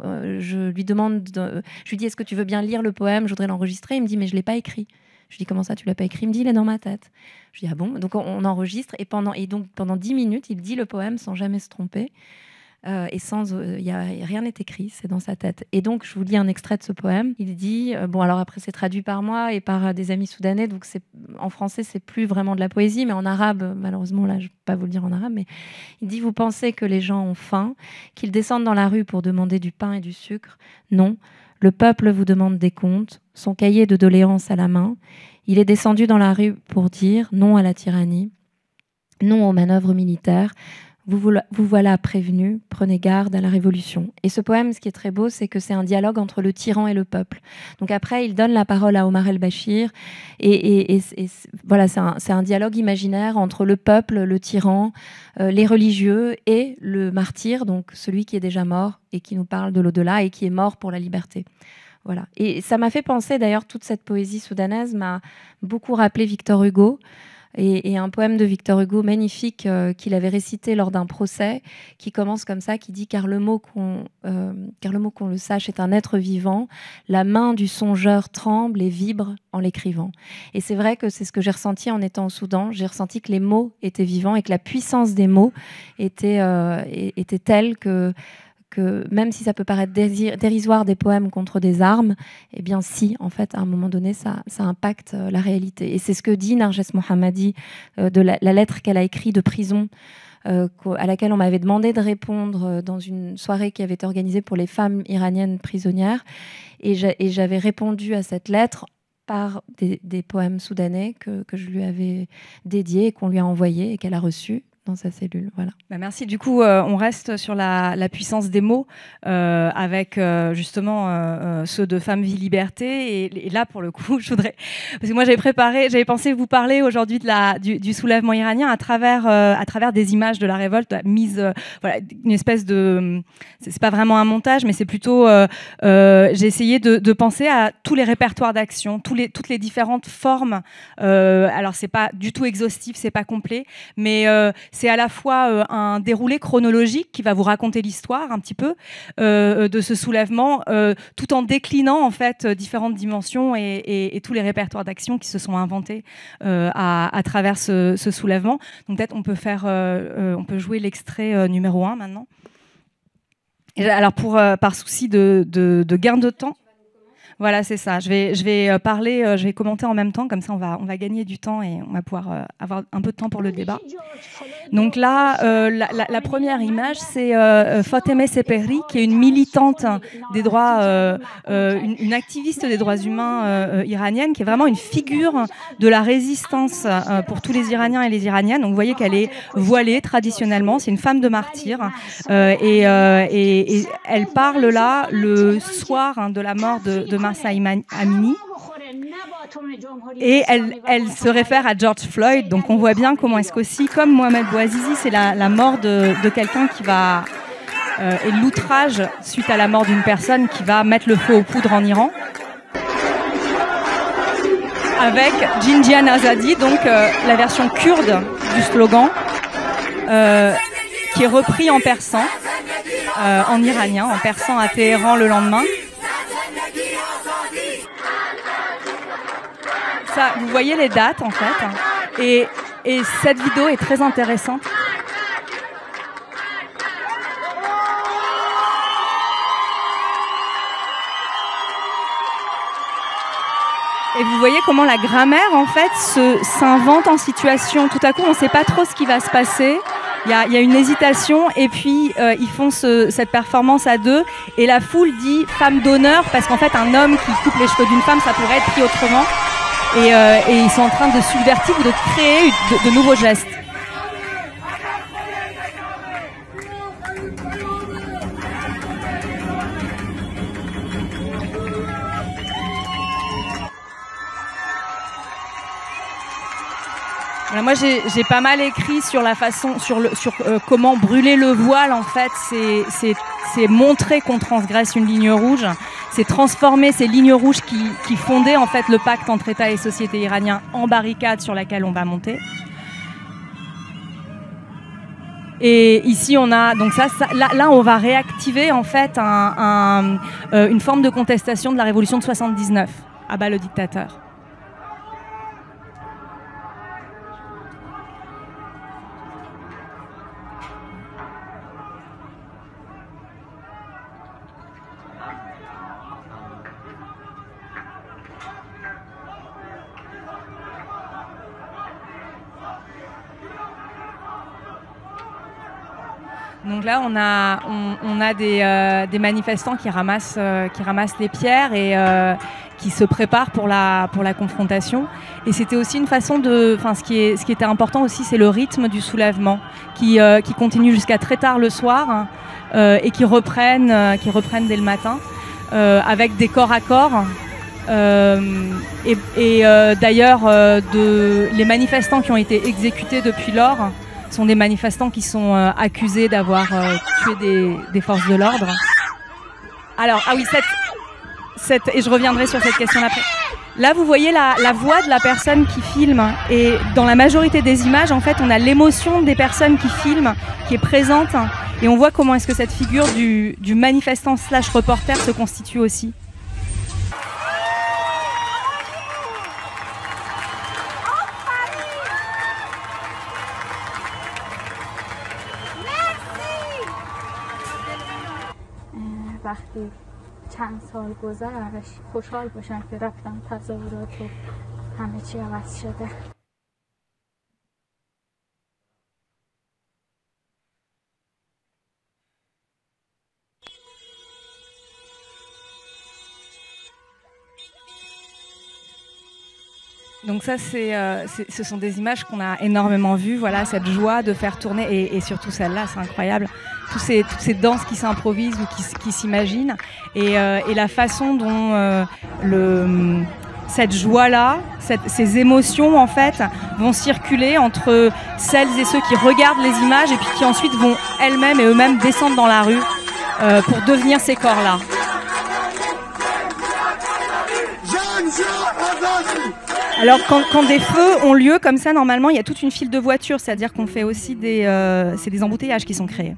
Je lui demande, je lui dis, est-ce que tu veux bien lire le poème, je voudrais l'enregistrer. Il me dit, mais je l'ai pas écrit. Je lui dis, comment ça, tu l'as pas écrit? Il me dit, il est dans ma tête. Je lui dis, ah bon? Donc on enregistre, et donc pendant 10 minutes, il dit le poème sans jamais se tromper. Et rien n'est écrit, c'est dans sa tête. Et donc, je vous lis un extrait de ce poème. Il dit, bon, alors après, c'est traduit par moi et par des amis soudanais, donc en français, c'est plus vraiment de la poésie, mais en arabe, malheureusement, là, je ne peux pas vous le dire en arabe, mais il dit, vous pensez que les gens ont faim, qu'ils descendent dans la rue pour demander du pain et du sucre? Non, le peuple vous demande des comptes, son cahier de doléances à la main. Il est descendu dans la rue pour dire non à la tyrannie, non aux manœuvres militaires. Vous voilà prévenu, prenez garde à la révolution. Et ce poème, ce qui est très beau, c'est que c'est un dialogue entre le tyran et le peuple. Donc après, il donne la parole à Omar el-Bashir. Et voilà, c'est un dialogue imaginaire entre le peuple, le tyran, les religieux et le martyr, donc celui qui est déjà mort et qui nous parle de l'au-delà et qui est mort pour la liberté. Voilà. Et ça m'a fait penser, d'ailleurs, toute cette poésie soudanaise m'a beaucoup rappelé Victor Hugo. Et un poème de Victor Hugo magnifique qu'il avait récité lors d'un procès, qui commence comme ça, qui dit car le mot qu'on le sache est un être vivant, la main du songeur tremble et vibre en l'écrivant. Et c'est vrai que c'est ce que j'ai ressenti en étant au Soudan. J'ai ressenti que les mots étaient vivants et que la puissance des mots était telle que même si ça peut paraître dérisoire des poèmes contre des armes, eh bien si, en fait, à un moment donné, ça impacte la réalité. Et c'est ce que dit Narges Mohammadi de la lettre qu'elle a écrite de prison, à laquelle on m'avait demandé de répondre dans une soirée qui avait été organisée pour les femmes iraniennes prisonnières. Et j'avais répondu à cette lettre par des poèmes soudanais que je lui avais dédiés et qu'on lui a envoyés et qu'elle a reçus dans sa cellule. Voilà. Bah merci. Du coup, on reste sur la puissance des mots avec justement ceux de Femmes, Vie, Liberté. Et là, pour le coup, je voudrais... Parce que moi, j'avais pensé vous parler aujourd'hui du soulèvement iranien à travers des images de la révolte mise... voilà, une espèce de... C'est pas vraiment un montage, mais c'est plutôt... j'ai essayé de penser à tous les répertoires d'action, toutes les différentes formes. Alors, c'est pas du tout exhaustif, c'est pas complet, mais c'est à la fois un déroulé chronologique qui va vous raconter l'histoire un petit peu de ce soulèvement, tout en déclinant en fait différentes dimensions et tous les répertoires d'action qui se sont inventés à travers ce soulèvement. Donc peut-être on peut jouer l'extrait numéro 1 maintenant. Et alors par souci de gain de temps. Voilà, c'est ça. Je vais parler, je vais commenter en même temps, comme ça on va gagner du temps et on va pouvoir avoir un peu de temps pour le débat. Donc là, la première image, c'est Fatemeh Sepehri, qui est une militante des droits, une activiste des droits humains iranienne, qui est vraiment une figure de la résistance pour tous les Iraniens et les Iraniennes. Donc vous voyez qu'elle est voilée traditionnellement, c'est une femme de martyr, et elle parle là le soir de la mort de Mahsa Amini. Et elle se réfère à George Floyd, donc on voit bien comment est-ce qu'aussi, comme Mohamed Bouazizi, c'est la mort de quelqu'un qui va... et l'outrage suite à la mort d'une personne qui va mettre le feu aux poudres en Iran. Avec Jinjian Azadi, donc la version kurde du slogan, qui est repris en persan, en iranien, en persan à Téhéran le lendemain. Ça, vous voyez les dates en fait, et cette vidéo est très intéressante. Et vous voyez comment la grammaire en fait s'invente en situation. Tout à coup, on ne sait pas trop ce qui va se passer. Il y a une hésitation et puis ils font cette performance à deux et la foule dit femme d'honneur parce qu'en fait un homme qui coupe les cheveux d'une femme, ça pourrait être pris autrement. Et ils sont en train de subvertir ou de créer de nouveaux gestes. Voilà, moi j'ai pas mal écrit sur la façon, sur comment brûler le voile en fait, c'est montrer qu'on transgresse une ligne rouge. C'est transformer ces lignes rouges qui fondaient en fait le pacte entre État et société iranien en barricade sur laquelle on va monter. Et ici on a donc là on va réactiver en fait une forme de contestation de la révolution de 79, à bas le dictateur. Donc là, on a des manifestants qui ramassent les pierres et qui se préparent pour la confrontation. Et c'était aussi une façon de... Enfin, ce qui était important aussi, c'est le rythme du soulèvement qui continue jusqu'à très tard le soir et qui reprennent dès le matin avec des corps à corps. D'ailleurs, les manifestants qui ont été exécutés depuis lors sont des manifestants qui sont accusés d'avoir tué des forces de l'ordre. Alors, ah oui, et je reviendrai sur cette question après. Là, vous voyez la voix de la personne qui filme. Et dans la majorité des images, en fait, on a l'émotion des personnes qui filment, qui est présente. Et on voit comment est-ce que cette figure du manifestant / reporter se constitue aussi. وقتی چند سال گذشت خوشحال باشم که رفتم تظاهرات و همه چی عوض شده. Donc ça, ce sont des images qu'on a énormément vues. Voilà, cette joie de faire tourner, et surtout celle-là, c'est incroyable. Toutes ces danses qui s'improvisent ou qui s'imaginent, et la façon dont cette joie-là, ces émotions en fait, vont circuler entre celles et ceux qui regardent les images et puis qui ensuite vont elles-mêmes et eux-mêmes descendre dans la rue pour devenir ces corps-là. Alors quand des feux ont lieu comme ça, normalement il y a toute une file de voitures, c'est-à-dire qu'on fait aussi c'est des embouteillages qui sont créés.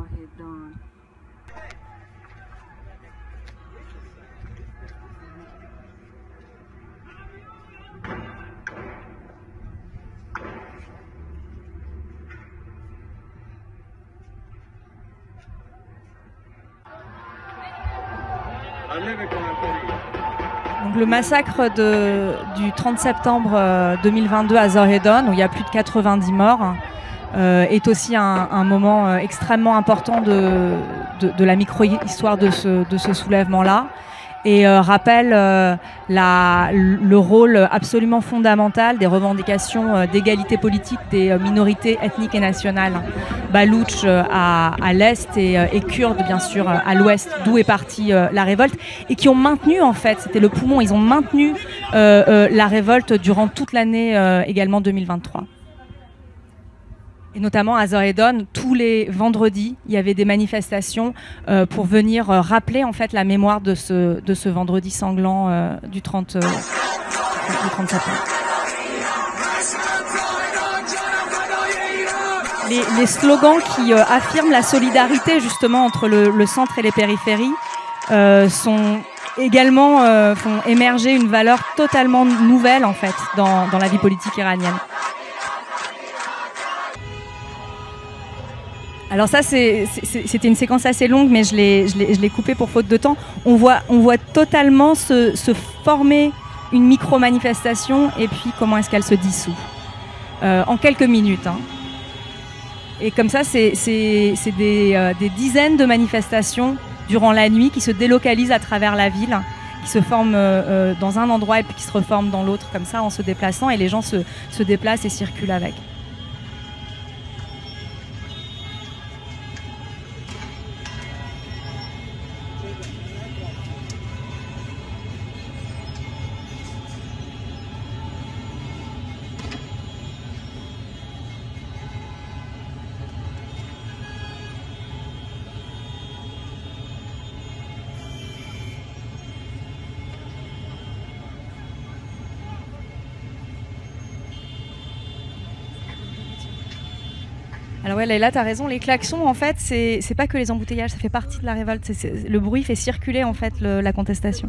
Donc, le massacre du 30 septembre 2022 à Zorhedon, où il y a plus de 90 morts, est aussi un moment extrêmement important de la micro-histoire de ce soulèvement-là, et rappelle le rôle absolument fondamental des revendications d'égalité politique des minorités ethniques et nationales, Baloutches à l'est et Kurdes bien sûr à l'ouest, d'où est partie la révolte, et qui ont maintenu en fait, c'était le poumon, ils ont maintenu la révolte durant toute l'année également 2023. Et notamment à Zorhedon, tous les vendredis, il y avait des manifestations pour venir rappeler en fait la mémoire de ce vendredi sanglant du 30 septembre. Les slogans qui affirment la solidarité justement entre le centre et les périphéries sont également font émerger une valeur totalement nouvelle en fait dans la vie politique iranienne. Alors ça, c'était une séquence assez longue, mais je l'ai coupée pour faute de temps. On voit totalement se former une micro-manifestation et puis comment est-ce qu'elle se dissout en quelques minutes. Hein. Et comme ça, c'est des dizaines de manifestations durant la nuit qui se délocalisent à travers la ville, qui se forment dans un endroit et puis qui se reforment dans l'autre, comme ça, en se déplaçant, et les gens se déplacent et circulent avec. Alors ouais, Leïla, t'as raison, les klaxons, en fait, c'est pas que les embouteillages, ça fait partie de la révolte. Le bruit fait circuler, en fait, la contestation.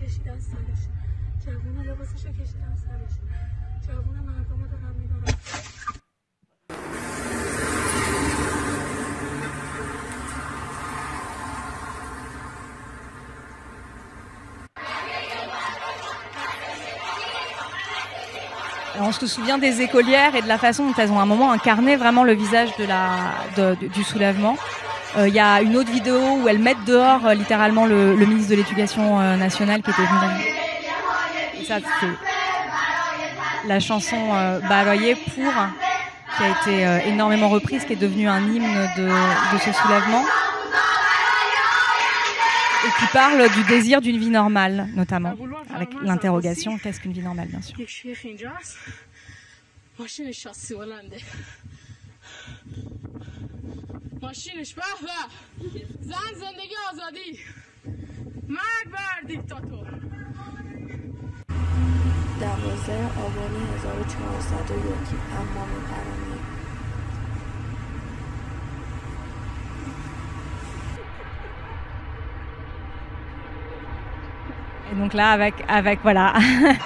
Alors, on se souvient des écolières et de la façon dont elles ont à un moment incarné vraiment le visage du soulèvement. Il y a une autre vidéo où elles mettent dehors littéralement le ministre de l'Éducation nationale qui était venu. Et ça, c'est la chanson Baroye pour, qui a été énormément reprise, qui est devenue un hymne de ce soulèvement. Et qui parle du désir d'une vie normale, notamment, avec l'interrogation, qu'est-ce qu'une vie normale, bien sûr. Et donc là, avec voilà.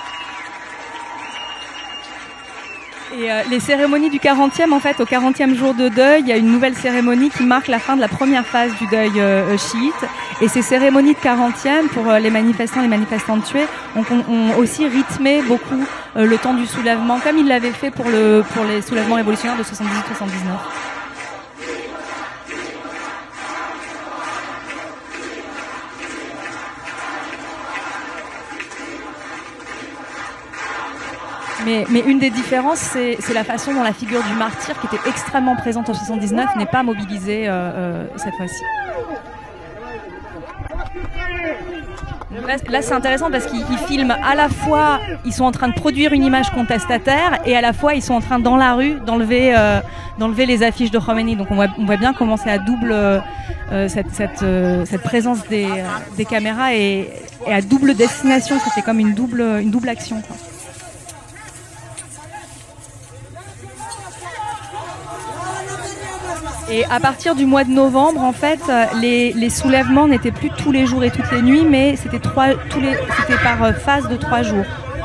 Et les cérémonies du 40e, en fait, au 40e jour de deuil, il y a une nouvelle cérémonie qui marque la fin de la première phase du deuil chiite. Et ces cérémonies de 40e, pour les manifestants, les manifestantes tuées, ont aussi rythmé beaucoup le temps du soulèvement, comme ils l'avaient fait pour les soulèvements révolutionnaires de 78-79. Mais une des différences, c'est la façon dont la figure du martyr, qui était extrêmement présente en 79, n'est pas mobilisée cette fois-ci. Là, c'est intéressant parce qu'ils filment à la fois, ils sont en train de produire une image contestataire et à la fois ils sont en train dans la rue d'enlever les affiches de Khomeini. Donc on voit bien comment c'est à double cette présence des caméras et à double destination. Ça fait comme une double action, quoi. Et à partir du mois de novembre, en fait, les soulèvements n'étaient plus tous les jours et toutes les nuits, mais c'était par phase de 3 jours.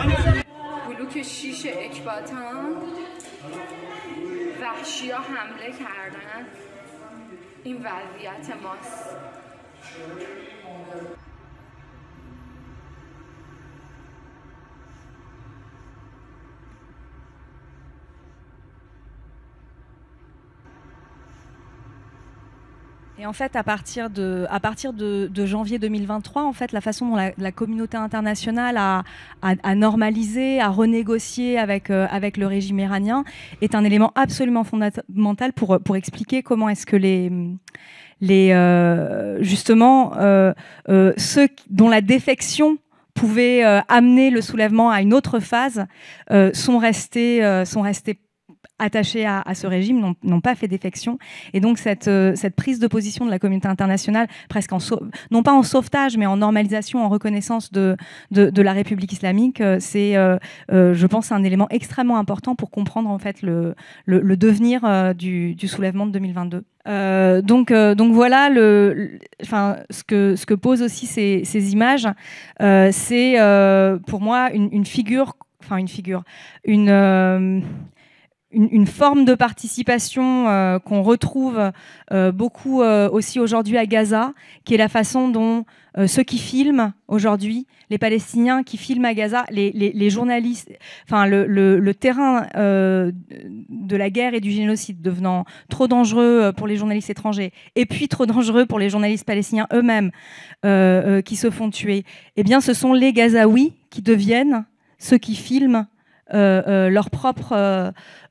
Et en fait, à partir de janvier 2023, en fait, la façon dont la communauté internationale a normalisé, a renégocié avec le régime iranien est un élément absolument fondamental pour expliquer comment est-ce que ceux dont la défection pouvait amener le soulèvement à une autre phase sont restés attachés à ce régime, n'ont pas fait défection. Et donc cette prise de position de la communauté internationale, presque non pas en sauvetage, mais en normalisation, en reconnaissance de la République islamique, c'est, je pense, un élément extrêmement important pour comprendre en fait le devenir du soulèvement de 2022. Donc voilà ce que posent aussi ces images. C'est pour moi une forme de participation qu'on retrouve beaucoup aussi aujourd'hui à Gaza, qui est la façon dont ceux qui filment aujourd'hui, les Palestiniens qui filment à Gaza, les journalistes, enfin le terrain de la guerre et du génocide devenant trop dangereux pour les journalistes étrangers, et puis trop dangereux pour les journalistes palestiniens eux-mêmes qui se font tuer, eh bien ce sont les Gazaouis qui deviennent ceux qui filment leur propre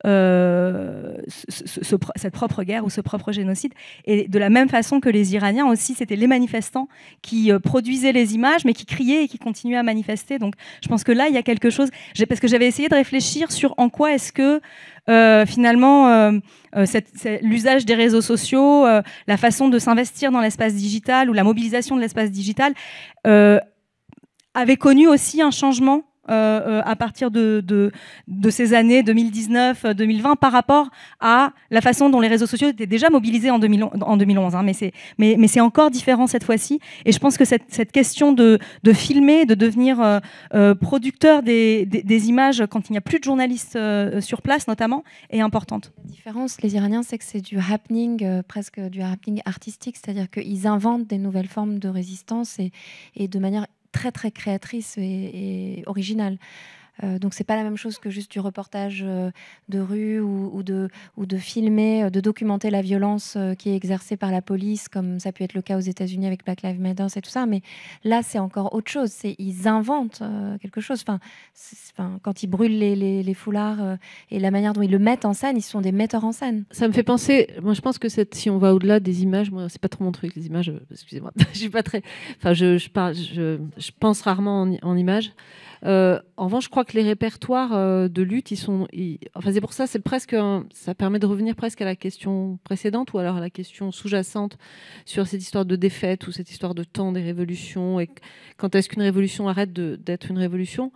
cette propre guerre ou ce propre génocide. Et de la même façon que les Iraniens aussi, c'était les manifestants qui produisaient les images, mais qui criaient et qui continuaient à manifester. Donc je pense que là, il y a quelque chose, parce que j'avais essayé de réfléchir sur en quoi est-ce que finalement l'usage des réseaux sociaux, la façon de s'investir dans l'espace digital ou la mobilisation de l'espace digital avait connu aussi un changement à partir de ces années 2019-2020 par rapport à la façon dont les réseaux sociaux étaient déjà mobilisés en 2011. Hein, mais c'est encore différent cette fois-ci. Et je pense que cette question de filmer, de devenir producteur des images quand il n'y a plus de journalistes sur place notamment, est importante. La différence, les Iraniens, c'est que c'est du happening, presque du happening artistique, c'est-à-dire qu'ils inventent des nouvelles formes de résistance et de manière très très créatrice et originale. Donc c'est pas la même chose que juste du reportage de rue ou de filmer, de documenter la violence qui est exercée par la police, comme ça a pu être le cas aux États-Unis avec Black Lives Matter et tout ça. Mais là, c'est encore autre chose. Ils inventent quelque chose. Quand ils brûlent les foulards et la manière dont ils le mettent en scène, ils sont des metteurs en scène. Ça me fait penser. Moi, je pense que si on va au-delà des images, moi, c'est pas trop mon truc, les images. Excusez-moi, je suis pas très. Enfin, je pense rarement en images. En revanche, je crois que les répertoires de lutte, c'est pour ça, ça permet de revenir presque à la question précédente ou alors à la question sous-jacente sur cette histoire de défaite ou cette histoire de temps des révolutions et quand est-ce qu'une révolution arrête d'être une révolution.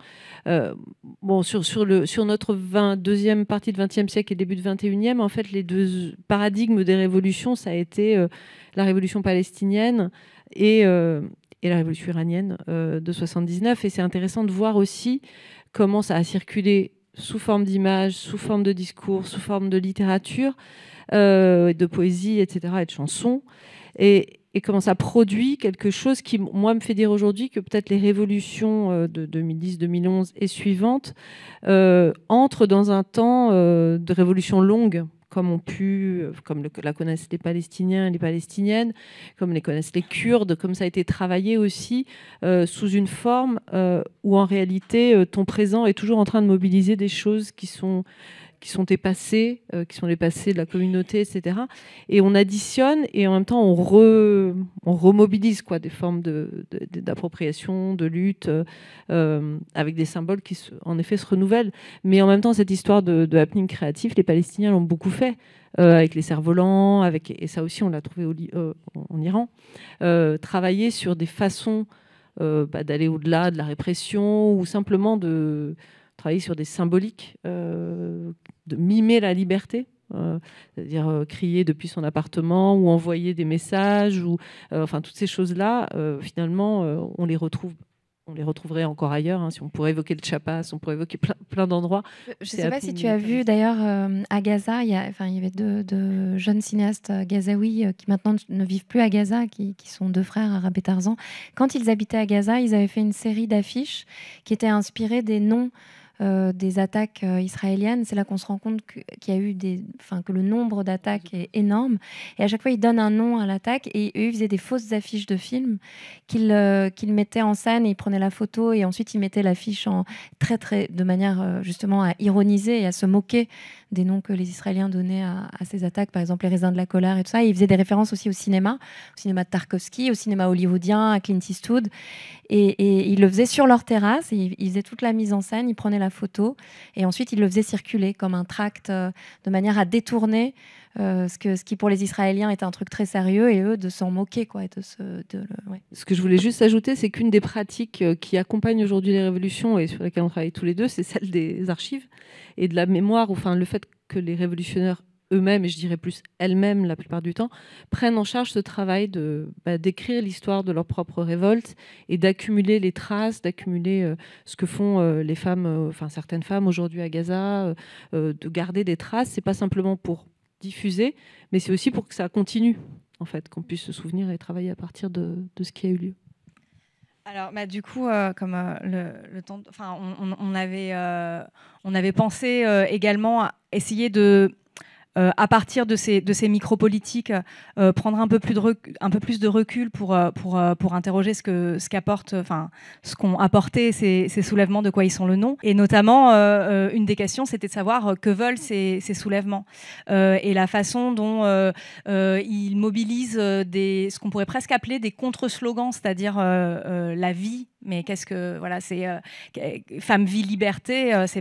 Sur notre deuxième partie du XXe siècle et début du XXIe, en fait, les deux paradigmes des révolutions, ça a été la révolution palestinienne et la révolution iranienne de 79. Et c'est intéressant de voir aussi comment ça a circulé sous forme d'images, sous forme de discours, sous forme de littérature, de poésie, etc., et de chansons. Et comment ça produit quelque chose qui, moi, me fait dire aujourd'hui que peut-être les révolutions de 2010, 2011 et suivantes entrent dans un temps de révolution longue, la connaissent les Palestiniens et les Palestiniennes, comme les connaissent les Kurdes, comme ça a été travaillé aussi sous une forme où en réalité ton présent est toujours en train de mobiliser des choses qui sont des passés, qui sont les passés de la communauté, etc. Et on additionne et en même temps on remobilise quoi, des formes d'appropriation, de lutte, avec des symboles qui en effet se renouvellent. Mais en même temps, cette histoire de happening créatif, les Palestiniens l'ont beaucoup fait. Avec les cerfs-volants, et ça aussi on l'a trouvé en Iran, travailler sur des façons d'aller au-delà de la répression ou simplement de travailler sur des symboliques, de mimer la liberté, c'est-à-dire crier depuis son appartement ou envoyer des messages, ou enfin toutes ces choses-là, finalement, on les retrouverait encore ailleurs. Hein, si on pourrait évoquer le Chiapas, on pourrait évoquer plein d'endroits. Je ne sais pas si tu as vu d'ailleurs à Gaza, il y avait deux jeunes cinéastes gazaouis qui maintenant ne vivent plus à Gaza, qui sont deux frères, Arab et Tarzan. Quand ils habitaient à Gaza, ils avaient fait une série d'affiches qui étaient inspirées des noms des attaques israéliennes. C'est là qu'on se rend compte qu'il y a eu que le nombre d'attaques est énorme. Et à chaque fois, ils donnent un nom à l'attaque et eux, ils faisaient des fausses affiches de films qu'ils mettaient en scène et ils prenaient la photo et ensuite ils mettaient l'affiche de manière justement à ironiser et à se moquer des noms que les Israéliens donnaient à ces attaques, par exemple les raisins de la colère et tout ça. Et ils faisaient des références aussi au cinéma de Tarkovsky, au cinéma hollywoodien, à Clint Eastwood. Et ils le faisaient sur leur terrasse, et ils faisaient toute la mise en scène, ils prenaient la photo, et ensuite ils le faisaient circuler comme un tract de manière à détourner ce qui pour les Israéliens était un truc très sérieux, et eux de s'en moquer. Quoi, ouais. Ce que je voulais juste ajouter, c'est qu'une des pratiques qui accompagnent aujourd'hui les révolutions et sur lesquelles on travaille tous les deux, c'est celle des archives et de la mémoire, enfin le fait que les révolutionnaires eux-mêmes, et je dirais plus elles-mêmes la plupart du temps, prennent en charge ce travail d'écrire l'histoire de leur propre révolte et d'accumuler les traces, d'accumuler ce que font les femmes, certaines femmes aujourd'hui à Gaza, de garder des traces. C'est pas simplement pour diffuser, mais c'est aussi pour que ça continue, en fait, qu'on puisse se souvenir et travailler à partir de ce qui a eu lieu. Alors, du coup, comme le temps, on avait pensé également à essayer de à partir de ces micro-politiques, prendre un peu plus de recul pour interroger ce qu'ont apporté ces soulèvements, de quoi ils sont le nom. Et notamment, une des questions, c'était de savoir que veulent ces soulèvements et la façon dont ils mobilisent ce qu'on pourrait presque appeler des contre-slogans, c'est-à-dire la vie. Mais qu'est-ce que c'est femme, vie, liberté, c'est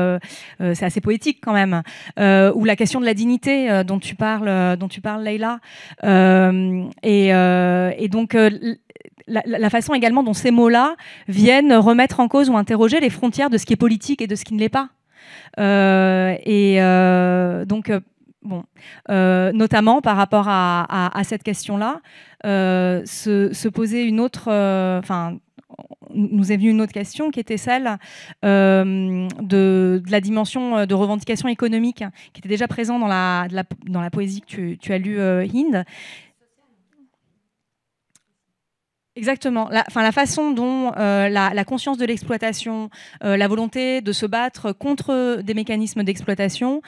assez poétique quand même. Ou la question de la dignité dont tu parles, Leïla. Et donc la façon également dont ces mots-là viennent remettre en cause ou interroger les frontières de ce qui est politique et de ce qui ne l'est pas. Notamment par rapport à cette question-là, se poser une autre. Nous est venue une autre question qui était celle de la dimension de revendication économique qui était déjà présente dans la poésie que tu as lue, Hind. Exactement. La façon dont la conscience de l'exploitation, la volonté de se battre contre des mécanismes d'exploitation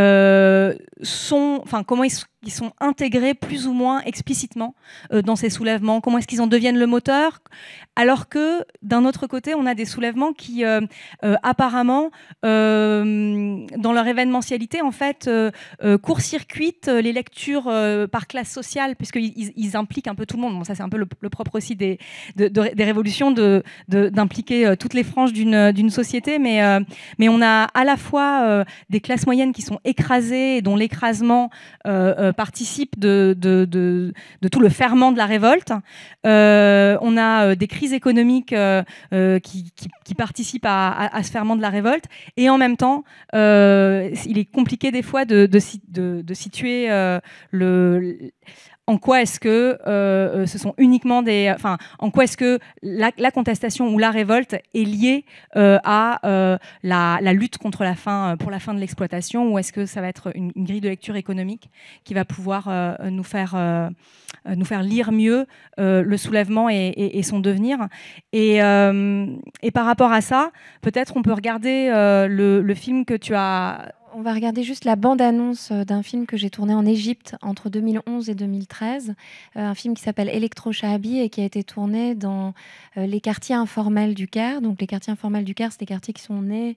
comment ils sont intégrés plus ou moins explicitement dans ces soulèvements, comment est-ce qu'ils en deviennent le moteur, alors que d'un autre côté, on a des soulèvements qui apparemment, dans leur événementialité, en fait, court-circuitent les lectures par classe sociale, puisqu'ils impliquent un peu tout le monde. Bon, ça, c'est un peu le propre aussi des révolutions, d'impliquer toutes les franges d'une société, mais on a à la fois des classes moyennes qui sont écrasées et dont l'écrasement participe de tout le ferment de la révolte. On a des crises économiques qui participent à ce ferment de la révolte, et en même temps, il est compliqué des fois de situer en quoi est-ce que ce sont uniquement en quoi est-ce que la contestation ou la révolte est liée à la lutte contre pour la fin de l'exploitation, ou est-ce que ça va être une grille de lecture économique qui va pouvoir nous faire lire mieux le soulèvement et son devenir. Et par rapport à ça, peut-être on peut regarder le film que tu as... On va regarder juste la bande-annonce d'un film que j'ai tourné en Égypte entre 2011 et 2013, un film qui s'appelle Electro-Shahabi et qui a été tourné dans les quartiers informels du Caire. Donc les quartiers informels du Caire, c'est des quartiers qui sont nés...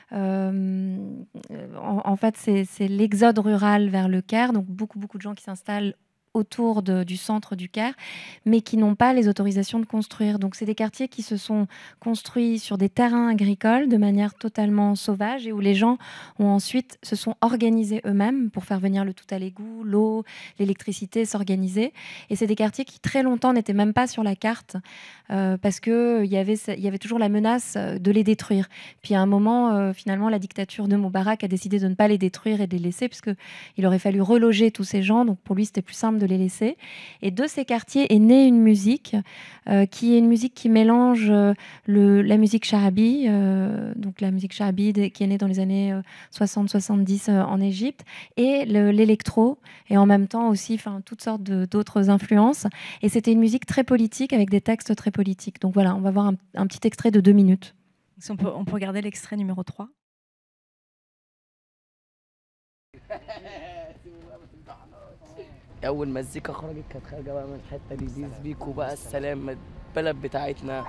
en fait, c'est l'exode rural vers le Caire, donc beaucoup de gens qui s'installent autour du centre du Caire, mais qui n'ont pas les autorisations de construire. Donc, c'est des quartiers qui se sont construits sur des terrains agricoles de manière totalement sauvage et où les gens ont ensuite se sont organisés eux-mêmes pour faire venir le tout à l'égout, l'eau, l'électricité, s'organiser. Et c'est des quartiers qui, très longtemps, n'étaient même pas sur la carte parce qu'il y avait toujours la menace de les détruire. Puis, à un moment, finalement, la dictature de Moubarak a décidé de ne pas les détruire et de les laisser puisqu'il aurait fallu reloger tous ces gens. Donc, pour lui, c'était plus simple de les laisser. Et de ces quartiers est née une musique qui est une musique qui mélange la musique shahabi, donc la musique shahabi qui est née dans les années 60-70 en Égypte, et l'électro, et en même temps aussi toutes sortes d'autres influences. Et c'était une musique très politique avec des textes très politiques. Donc voilà, on va voir un petit extrait de 2 minutes. On peut regarder l'extrait numéro 3. اول مزيكا خرجت كانت خارجه بقى من الحته دي زيز بيكو بقى السلام البلد بتاعتنا.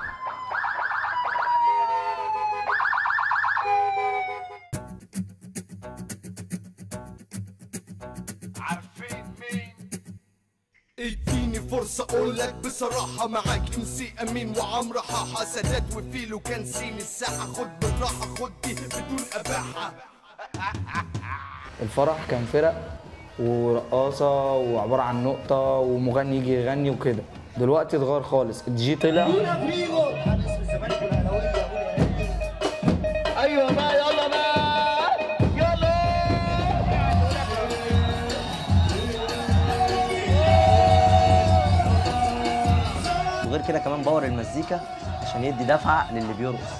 عارفين مين؟ اديني فرصة اقول لك بصراحة معاك انسي امين وعمرو حاحة سادات وفيلو كان سين الساحة خد بالراحة خد دي بدون اباحة. الفرح كان فرق ورقاصة وعبارة عن نقطة ومغني يجي يغني وكده. دلوقتي اتغير خالص، الدي طلع. ايوه بقى يلا بقى يلا. وغير كده كمان باور المزيكا عشان يدي دفعة للي بيرقص.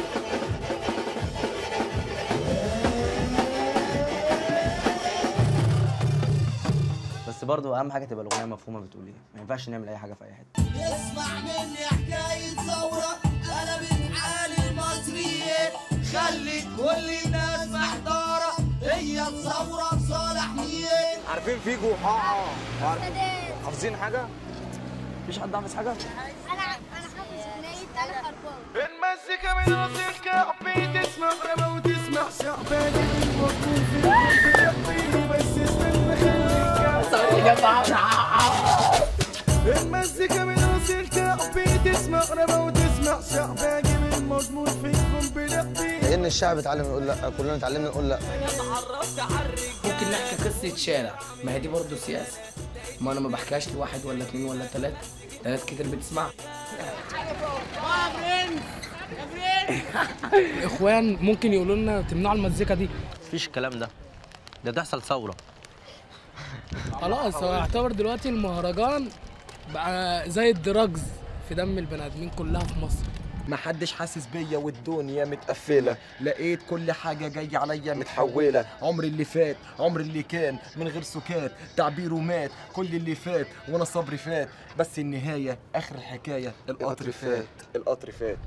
بس برضه اهم حاجه تبقى الاغنيه مفهومه بتقول ايه، ما ينفعش نعمل اي حاجه في اي حته. اسمع مني حكايه ثوره قلبت حال المصريين، خلي كل الناس محتاره هي الثوره لصالح مين؟ عارفين فيجو وحاحة؟ حافظين حاجة؟ مفيش حد حافظ حاجة؟ انا حافظ اغنيه انا خربان. المزيكا من راسك كعبي تسمع ربا وتسمع شعباني الموجود في القلب بس استنى خليك المزيكا من راسك كعبي تسمع ربا وتسمع شعباني الموجود فيكم بلقبي. لان الشعب اتعلم يقول لا، كلنا اتعلمنا نقول لا. ممكن نحكي قصه شارع، ما هي دي برضه سياسه، ما انا ما بحكيهاش لواحد ولا اتنين ولا تلاته، ناس كتير بتسمع. اخوان ممكن يقولوا لنا تمنعوا المزيكا دي. مفيش الكلام ده تحصل ثوره. خلاص هو يعتبر دلوقتي المهرجان بقى زي الدراجز في دم البني ادمين كلها في مصر. محدش حاسس بيا والدنيا متقفله، لقيت كل حاجه جايه عليا متحوله، عمري اللي فات عمري اللي كان من غير سكات، تعبيره مات كل اللي فات وانا صبري فات، بس النهايه اخر الحكايه القطر فات القطر فات.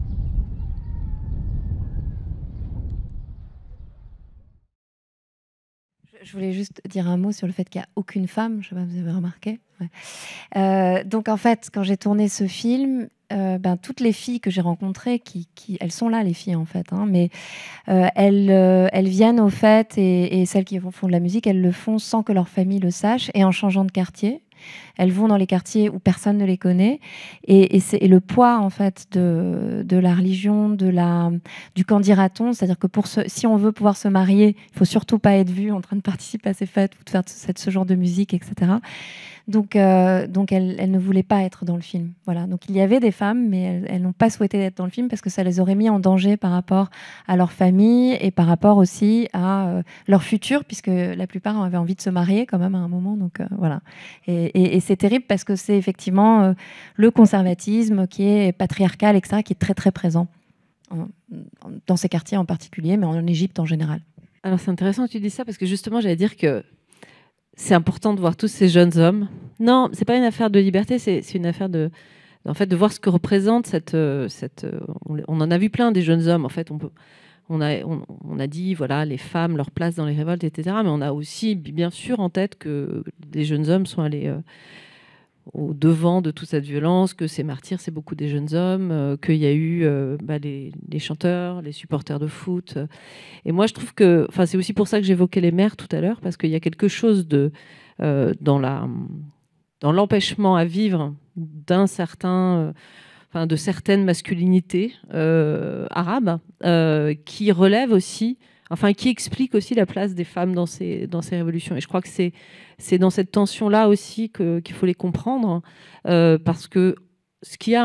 Je voulais juste dire un mot sur le fait qu'il n'y a aucune femme, je ne sais pas si vous avez remarqué. Ouais. Donc en fait, quand j'ai tourné ce film, toutes les filles que j'ai rencontrées, elles sont là les filles en fait, hein, mais elles viennent au fait et celles qui font de la musique, elles le font sans que leur famille le sache et en changeant de quartier. Elles vont dans les quartiers où personne ne les connaît et le poids en fait de la religion, du qu'en dira-t-on, c'est-à-dire que si on veut pouvoir se marier, il faut surtout pas être vu en train de participer à ces fêtes ou de faire ce genre de musique, etc. Donc elles ne voulaient pas être dans le film. Voilà. Donc il y avait des femmes, mais elles n'ont pas souhaité être dans le film parce que ça les aurait mis en danger par rapport à leur famille et par rapport aussi à leur futur, puisque la plupart avaient envie de se marier quand même à un moment. Donc voilà. Et c'est terrible parce que c'est effectivement le conservatisme qui est patriarcal, etc., qui est très très présent dans ces quartiers en particulier, mais en Égypte en général. Alors c'est intéressant que tu dis ça parce que justement j'allais dire que c'est important de voir tous ces jeunes hommes. Non, c'est pas une affaire de liberté, c'est une affaire de voir ce que représente cette. On en a vu plein des jeunes hommes. En fait, On a dit, voilà, les femmes, leur place dans les révoltes, etc. Mais on a aussi, bien sûr, en tête que les jeunes hommes sont allés au devant de toute cette violence, que ces martyrs, c'est beaucoup des jeunes hommes, qu'il y a eu les chanteurs, les supporters de foot. Et moi, je trouve que... c'est aussi pour ça que j'évoquais les mères tout à l'heure, parce qu'il y a quelque chose dans l'empêchement à vivre de certaines masculinités arabes qui relèvent aussi, qui expliquent aussi la place des femmes dans ces révolutions. Et je crois que c'est dans cette tension-là aussi qu'il faut les comprendre, parce que ce qui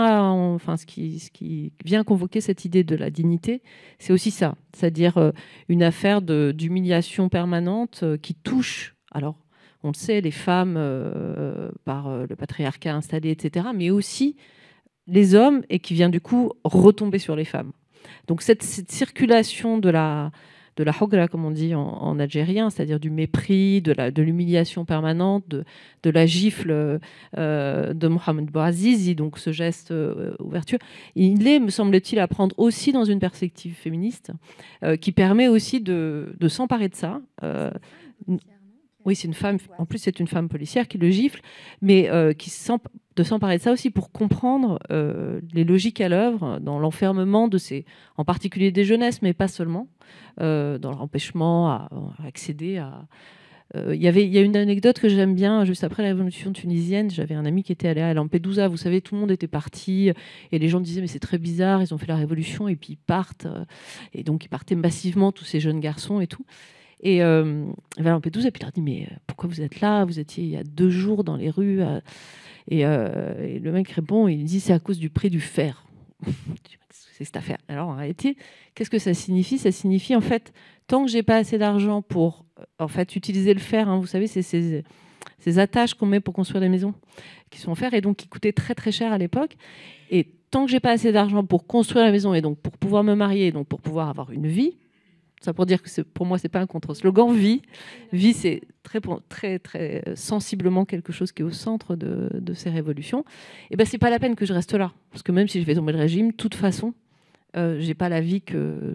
vient convoquer cette idée de la dignité, c'est aussi ça, c'est-à-dire une affaire d'humiliation permanente qui touche, alors on le sait, les femmes par le patriarcat installé, etc., mais aussi les hommes, et qui vient du coup retomber sur les femmes. Donc cette circulation de la hogra, comme on dit en algérien, c'est-à-dire du mépris, de l'humiliation permanente, de la gifle de Mohamed Bouazizi, donc ce geste ouverture, il est, me semble-t-il, à prendre aussi dans une perspective féministe qui permet aussi de s'emparer de ça. Oui, c'est une femme. En plus, c'est une femme policière qui le gifle, mais de s'emparer de ça aussi pour comprendre les logiques à l'œuvre dans l'enfermement en particulier des jeunesses, mais pas seulement, dans leur empêchement à accéder à. Il y a une anecdote que j'aime bien. Juste après la révolution tunisienne, j'avais un ami qui était allé à Lampedusa. Vous savez, tout le monde était parti et les gens disaient mais c'est très bizarre, ils ont fait la révolution et puis ils partent. Et donc ils partaient massivement, tous ces jeunes garçons et tout. Et Lampedusa, puis il leur dit mais pourquoi vous êtes là? Vous étiez il y a 2 jours dans les rues. Et le mec répond, il dit c'est à cause du prix du fer. C'est cette affaire. Alors en réalité, qu'est-ce que ça signifie? Ça signifie en fait, tant que j'ai pas assez d'argent pour utiliser le fer, vous savez, c'est ces attaches qu'on met pour construire des maisons qui sont en fer et donc qui coûtaient très très cher à l'époque. Et tant que j'ai pas assez d'argent pour construire la maison et donc pour pouvoir me marier et donc pour pouvoir avoir une vie, ça pour dire que pour moi c'est pas un contre-slogan. Vie, c'est très très très sensiblement quelque chose qui est au centre de ces révolutions. Et ben c'est pas la peine que je reste là, parce que même si je vais tomber le régime, de toute façon, j'ai pas la vie que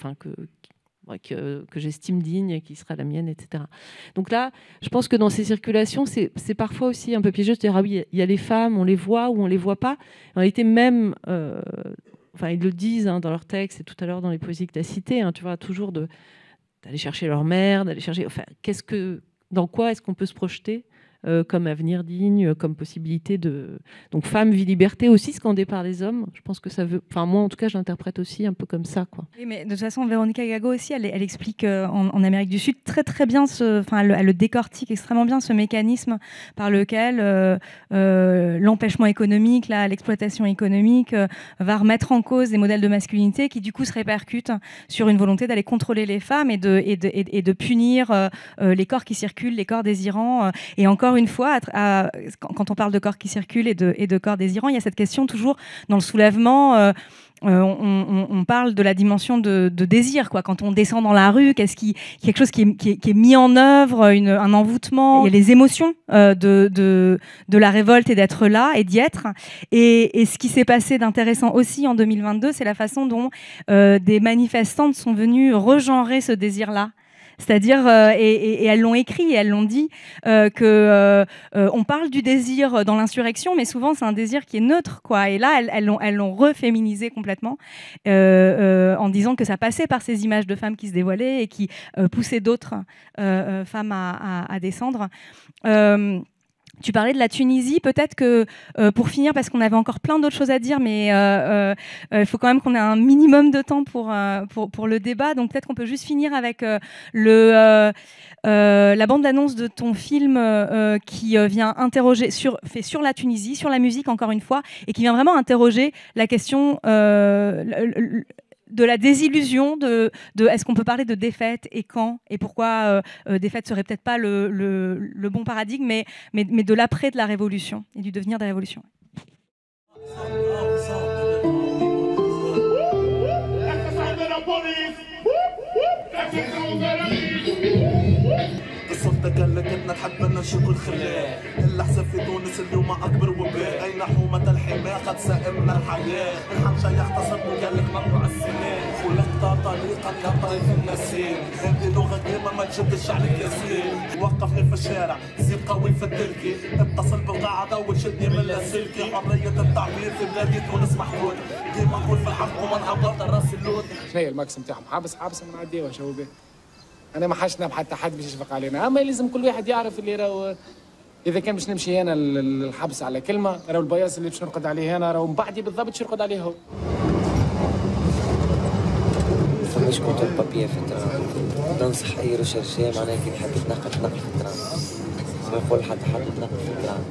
j'estime digne, qui sera la mienne, etc. Donc là, je pense que dans ces circulations, c'est parfois aussi un peu piégeux de dire ah oui, il y a les femmes, on les voit ou on les voit pas. En réalité, même ils le disent dans leurs textes, et tout à l'heure dans les poésies que tu as citées, tu vois, toujours d'aller chercher leur mère, d'aller chercher... dans quoi est-ce qu'on peut se projeter comme avenir digne, comme possibilité de... Donc femme, vie, liberté, aussi scandée par les hommes. Je pense que ça veut... moi, en tout cas, je l'interprète aussi un peu comme ça, quoi. Oui, mais de toute façon, Véronica Gago aussi, elle explique en Amérique du Sud très très bien, elle le décortique extrêmement bien, ce mécanisme par lequel l'empêchement économique, l'exploitation économique va remettre en cause des modèles de masculinité qui du coup se répercutent sur une volonté d'aller contrôler les femmes et de punir les corps qui circulent, les corps désirants. Et encore une fois, quand on parle de corps qui circulent et de corps désirants, il y a cette question toujours dans le soulèvement. On parle de la dimension de désir, quoi. Quand on descend dans la rue, quelque chose qui est mis en œuvre, un envoûtement. Il y a les émotions de la révolte et d'être là et d'y être. Et ce qui s'est passé d'intéressant aussi en 2022, c'est la façon dont des manifestantes sont venues regenrer ce désir-là. C'est-à-dire, et elles l'ont écrit et elles l'ont dit, on parle du désir dans l'insurrection, mais souvent c'est un désir qui est neutre, quoi. Et là, elles l'ont reféminisé complètement en disant que ça passait par ces images de femmes qui se dévoilaient et qui poussaient d'autres femmes à descendre. Tu parlais de la Tunisie, peut-être que pour finir, parce qu'on avait encore plein d'autres choses à dire, mais il faut quand même qu'on ait un minimum de temps pour le débat, donc peut-être qu'on peut juste finir avec la bande-annonce de ton film qui vient interroger, fait sur la Tunisie, sur la musique encore une fois, et qui vient vraiment interroger la question de la désillusion, de est-ce qu'on peut parler de défaite et quand et pourquoi défaite serait peut-être pas le bon paradigme, mais de l'après de la révolution et du devenir de la révolution. قصة تكلكتنا تحب نشوف الخلاء الأحزاب في تونس اليوم أكبر وباء أين حومة الحماة قد سائمنا الحياة الحنشة يغتصب وقالك ممنوع السنان خلقت طريقا كطريق النسيم هذه لغة قديمة ما تشدش عليك يا سليم وقفني في الشارع زيد قوي في التركي اتصل بالقاعدة وشدني من لاسلكي حرية التعبير في بلادي تونس محدود ديما نقول في الحق وما نهبط الراس اللود شنو هي الماكس نتاعهم حابس ونعديوها شو بيه انا ما حاش نام حتى حد باش يشفق علينا اما لازم كل واحد يعرف اللي راهو اذا كان باش نمشي انا الحبس على كلمه راهو البياص اللي باش نرقد عليه انا راهو من بعدي بالضبط باش يرقد عليه هو فماش كنت البابيه في الترام ننصح اي رشاشيه معناها كي يحب يتنقل في الترام ما يقول حد يتنقل في الترام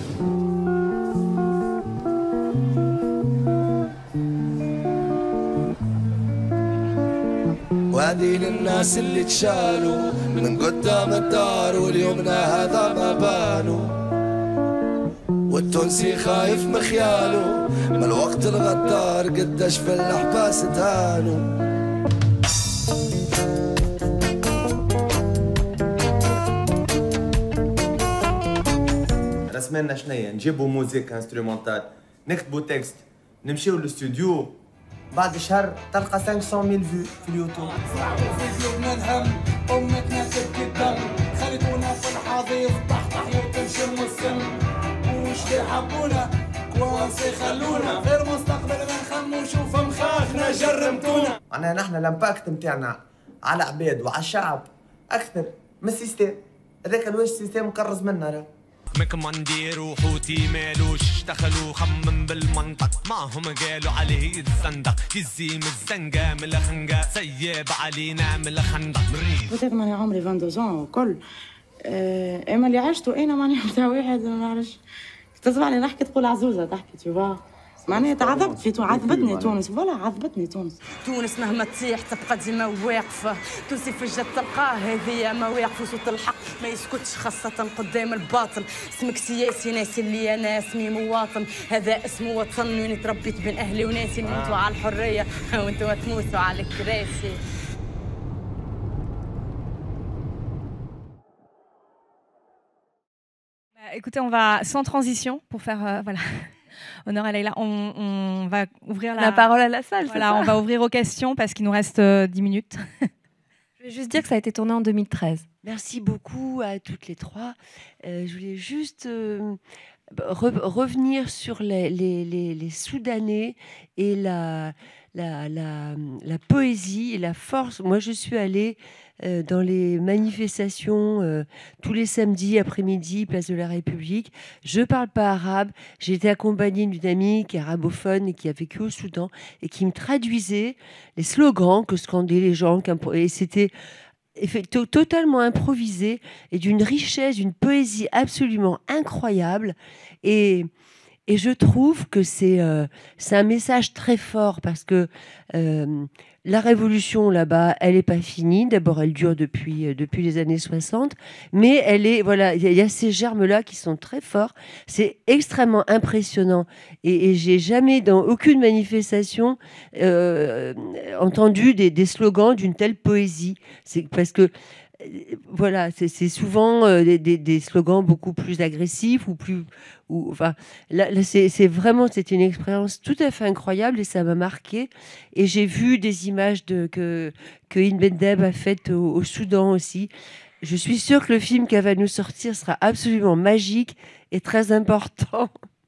وهذه للناس اللي تشالوا من قدام الدار واليومنا هذا ما بانوا والتونسي خايف مخياله ما الوقت الغدار قداش في الأحباس تهانوا رسمنا شنيا نجيبوا موزيك انسترومونتال نكتبوا تكست نمشيو للاستوديو بعد شهر تلقى 500,000 فيو في اليوتيوب. في قلوبنا الهم امتنا تبكي الدم خليتونا في الحضيض تحت حيوط نشم السم وش يحبونا كوانسي خلونا غير مستقبل ما نخمو شوف مخاخنا جرمتونا. معناها نحن الامباكت نتاعنا على عباد وعلى الشعب اكثر من السيستم هذاك الواش السيستم مكرز منا راه. مكمندير وحوتي مالوش اشتغلوا خمم بالمنطق معهم قالوا عليه الزندق يزيم الزنقة من الخنقة سيب علينا من الخندق بوتيت ماني عمري 22 وكل اما اللي عشته انا ماني متاع واحد ما نعرفش تسمعني نحكي تقول عزوزة تحكي تشوفها معناها تعذبت في تونس عذبتني تونس فوالا عذبتني تونس مهما تطيح تبقى ديما واقفه تونسي في الجد تلقاه هذه ما واقف وصوت الحق ما يسكتش خاصه قدام الباطل اسمك سياسي ناسي اللي انا اسمي مواطن هذا اسمه وطن وين تربيت بين اهلي وناسي نموتوا على الحريه وانتوا تموتوا على الكراسي. Écoutez, on va sans transition pour faire voilà. Honneur à Leïla. On va ouvrir la parole à la salle. Voilà, on va ouvrir aux questions parce qu'il nous reste 10 minutes. Je vais juste dire que ça a été tourné en 2013. Merci beaucoup à toutes les trois. Je voulais juste revenir sur les Soudanais et la poésie et la force. Moi, je suis allée dans les manifestations tous les samedis après-midi, place de la République. Je parle pas arabe. J'ai été accompagnée d'une amie qui est arabophone et qui a vécu au Soudan et qui me traduisait les slogans que scandaient les gens. Et c'était totalement improvisé et d'une richesse, d'une poésie absolument incroyable. Et je trouve que c'est un message très fort parce que la révolution là-bas, elle n'est pas finie. D'abord, elle dure depuis les années 60, mais elle est voilà, il y a ces germes-là qui sont très forts. C'est extrêmement impressionnant et j'ai jamais dans aucune manifestation entendu des slogans d'une telle poésie. C'est parce que voilà, c'est souvent des slogans beaucoup plus agressifs enfin, là c'est vraiment, c'était une expérience tout à fait incroyable et ça m'a marqué. Et j'ai vu des images que In Bendeb a faites au Soudan aussi. Je suis sûre que le film qu'elle va nous sortir sera absolument magique et très important.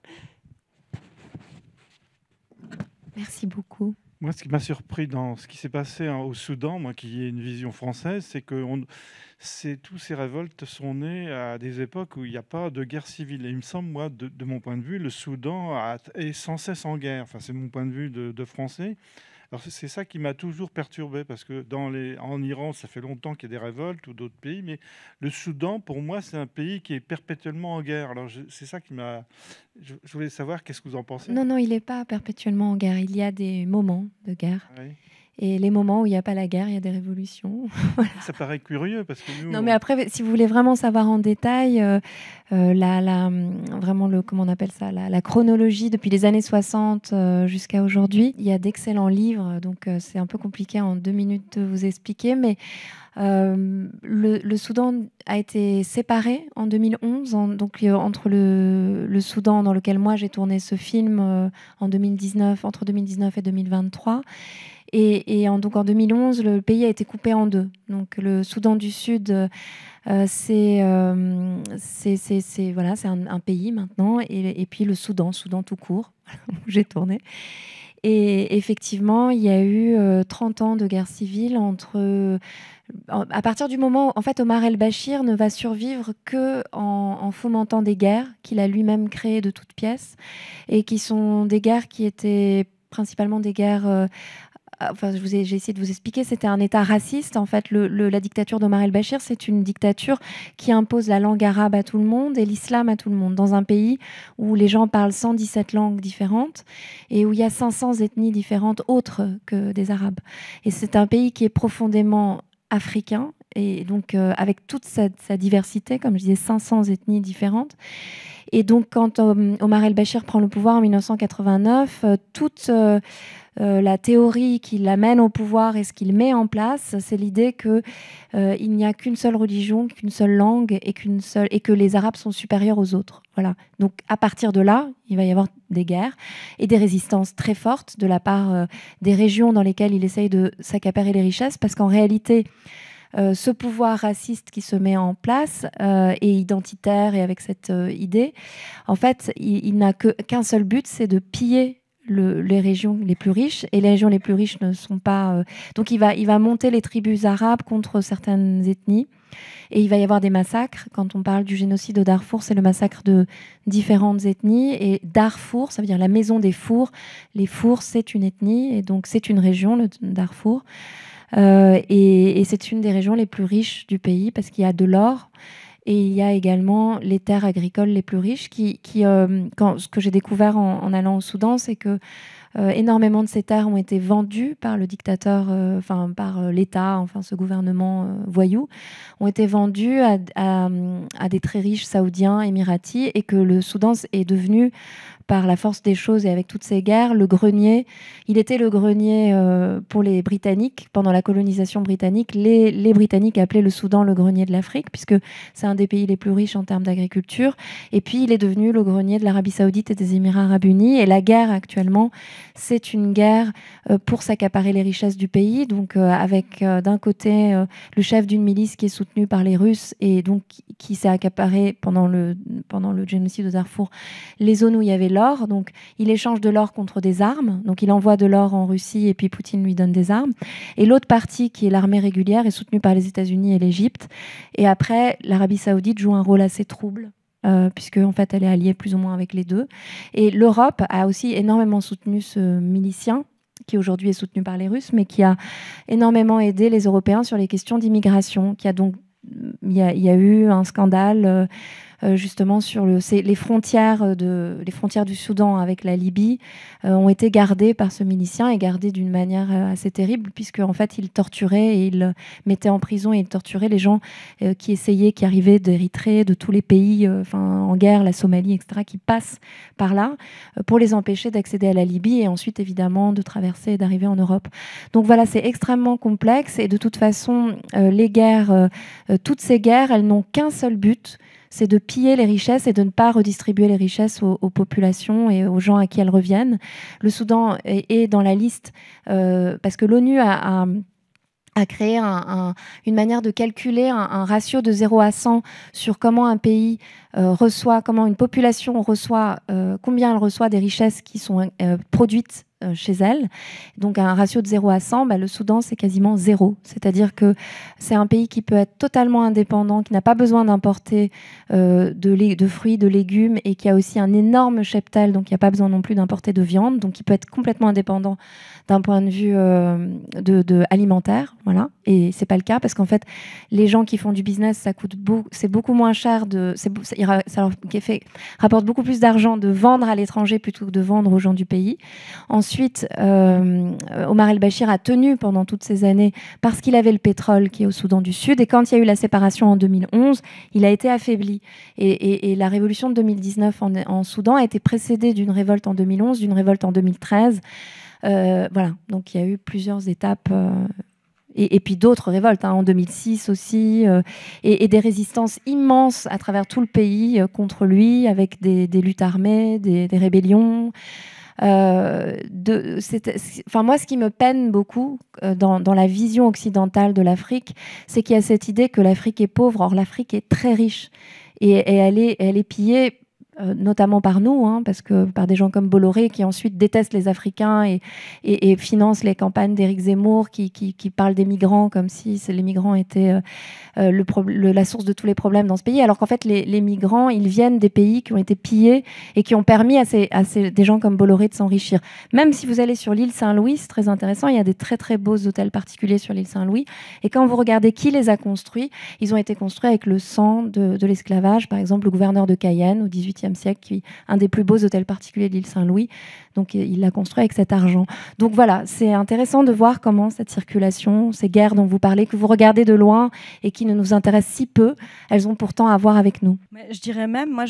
Merci beaucoup. Moi, ce qui m'a surpris dans ce qui s'est passé au Soudan, moi qui ai une vision française, c'est que tous ces révoltes sont nées à des époques où il n'y a pas de guerre civile. Et il me semble, moi, de mon point de vue, le Soudan est sans cesse en guerre. Enfin, c'est mon point de vue de Français. Alors c'est ça qui m'a toujours perturbé, parce que en Iran, ça fait longtemps qu'il y a des révoltes ou d'autres pays, mais le Soudan, pour moi, c'est un pays qui est perpétuellement en guerre. Alors c'est ça qui m'a... Je voulais savoir, qu'est-ce que vous en pensez ? Non, il n'est pas perpétuellement en guerre. Il y a des moments de guerre. Oui. Et les moments où il n'y a pas la guerre, il y a des révolutions. Voilà. Ça paraît curieux parce que nous... Non, mais après, si vous voulez vraiment savoir en détail, vraiment comment on appelle ça, la chronologie depuis les années 60 jusqu'à aujourd'hui, il y a d'excellents livres, donc c'est un peu compliqué en 2 minutes de vous expliquer, mais le Soudan a été séparé en 2011, entre le Soudan dans lequel moi j'ai tourné ce film en 2019, entre 2019 et 2023. Et donc en 2011, le pays a été coupé en 2. Donc le Soudan du Sud, c'est un pays maintenant, et puis le Soudan tout court, où j'ai tourné. Et effectivement, il y a eu 30 ans de guerre civile à partir du moment où, en fait, Omar el-Béchir ne va survivre qu'en fomentant des guerres qu'il a lui-même créées de toutes pièces, et qui sont des guerres qui étaient principalement des guerres... j'ai essayé de vous expliquer, c'était un État raciste. En fait, la dictature d'Omar el-Béchir, c'est une dictature qui impose la langue arabe à tout le monde et l'islam à tout le monde, dans un pays où les gens parlent 117 langues différentes et où il y a 500 ethnies différentes autres que des Arabes. Et c'est un pays qui est profondément africain, et donc avec toute sa diversité, comme je disais, 500 ethnies différentes. Et donc, quand Omar el-Béchir prend le pouvoir en 1989, toute... la théorie qui l'amène au pouvoir et ce qu'il met en place, c'est l'idée qu'il n'y a qu'une seule religion, qu'une seule langue et que les Arabes sont supérieurs aux autres. Voilà. Donc à partir de là, il va y avoir des guerres et des résistances très fortes de la part des régions dans lesquelles il essaye de s'accaparer les richesses, parce qu'en réalité, ce pouvoir raciste qui se met en place et identitaire, et avec cette idée, en fait, il n'a qu'un seul but, c'est de piller les régions les plus riches, et les régions les plus riches ne sont pas... Donc il va monter les tribus arabes contre certaines ethnies, et il va y avoir des massacres. Quand on parle du génocide au Darfour, c'est le massacre de différentes ethnies, et Darfour, ça veut dire la maison des fours. Les fours, c'est une ethnie, et donc c'est une région, le Darfour, et c'est une des régions les plus riches du pays, parce qu'il y a de l'or. Et il y a également les terres agricoles les plus riches ce que j'ai découvert en allant au Soudan, c'est que énormément de ces terres ont été vendues par le dictateur, par l'État, ce gouvernement voyou, ont été vendues à des très riches saoudiens, émiratis, et que le Soudan est devenu, par la force des choses et avec toutes ces guerres, le grenier. Il était le grenier pour les Britanniques. Pendant la colonisation britannique, les Britanniques appelaient le Soudan le grenier de l'Afrique, puisque c'est un des pays les plus riches en termes d'agriculture. Et puis, il est devenu le grenier de l'Arabie Saoudite et des Émirats Arabes Unis. Et la guerre, actuellement, c'est une guerre pour s'accaparer les richesses du pays. Donc, avec d'un côté le chef d'une milice qui est soutenu par les Russes, et donc qui s'est accaparé pendant le génocide de Darfour les zones où il y avait l'or. Donc il échange de l'or contre des armes, donc il envoie de l'or en Russie et puis Poutine lui donne des armes. Et l'autre partie, qui est l'armée régulière, est soutenue par les États-Unis et l'Égypte. Et après, l'Arabie Saoudite joue un rôle assez trouble, puisque en fait elle est alliée plus ou moins avec les deux. Et l'Europe a aussi énormément soutenu ce milicien, qui aujourd'hui est soutenu par les Russes, mais qui a énormément aidé les Européens sur les questions d'immigration. Il y a eu un scandale justement sur les frontières du Soudan avec la Libye ont été gardées par ce milicien, et gardées d'une manière assez terrible, puisque en fait il torturait et il mettait en prison et il torturait les gens qui arrivaient d'Érythrée, de tous les pays en guerre, la Somalie, etc., qui passent par là, pour les empêcher d'accéder à la Libye et ensuite évidemment de traverser et d'arriver en Europe. Donc voilà, c'est extrêmement complexe, et de toute façon les guerres, toutes ces guerres, elles n'ont qu'un seul but, c'est de piller les richesses et de ne pas redistribuer les richesses aux populations et aux gens à qui elles reviennent. Le Soudan est dans la liste parce que l'ONU a créé une manière de calculer un ratio de 0 à 100 sur comment un pays comment une population reçoit, combien elle reçoit des richesses qui sont produites chez elle. Donc un ratio de 0 à 100, le Soudan, c'est quasiment 0. C'est-à-dire que c'est un pays qui peut être totalement indépendant, qui n'a pas besoin d'importer de fruits, de légumes, et qui a aussi un énorme cheptel, donc il n'y a pas besoin non plus d'importer de viande, donc il peut être complètement indépendant d'un point de vue alimentaire. Voilà. Et c'est pas le cas, parce qu'en fait, les gens qui font du business, c'est beaucoup moins cher. Il rapporte beaucoup plus d'argent de vendre à l'étranger plutôt que de vendre aux gens du pays. Ensuite, Omar el-Béchir a tenu pendant toutes ces années parce qu'il avait le pétrole qui est au Soudan du Sud. Et quand il y a eu la séparation en 2011, il a été affaibli. Et la révolution de 2019 en Soudan a été précédée d'une révolte en 2011, d'une révolte en 2013. Voilà, donc il y a eu plusieurs étapes. Et puis d'autres révoltes, en 2006 aussi, et des résistances immenses à travers tout le pays contre lui, avec des luttes armées, des rébellions. Moi, ce qui me peine beaucoup dans la vision occidentale de l'Afrique, c'est qu'il y a cette idée que l'Afrique est pauvre. Or, l'Afrique est très riche et elle est pillée notamment par nous, parce que par des gens comme Bolloré qui ensuite détestent les Africains et financent les campagnes d'Éric Zemmour qui parlent des migrants comme si les migrants étaient la source de tous les problèmes dans ce pays, alors qu'en fait les migrants, ils viennent des pays qui ont été pillés et qui ont permis à des gens comme Bolloré de s'enrichir. Même si vous allez sur l'île Saint-Louis, c'est très intéressant, il y a des très très beaux hôtels particuliers sur l'île Saint-Louis, et quand vous regardez qui les a construits, ils ont été construits avec le sang de l'esclavage. Par exemple, le gouverneur de Cayenne au XVIIIe siècle, un des plus beaux hôtels particuliers de l'île Saint-Louis, donc il l'a construit avec cet argent. Donc voilà, c'est intéressant de voir comment cette circulation, ces guerres dont vous parlez, que vous regardez de loin et qui ne nous intéressent si peu, elles ont pourtant à voir avec nous. Mais je dirais même, moi,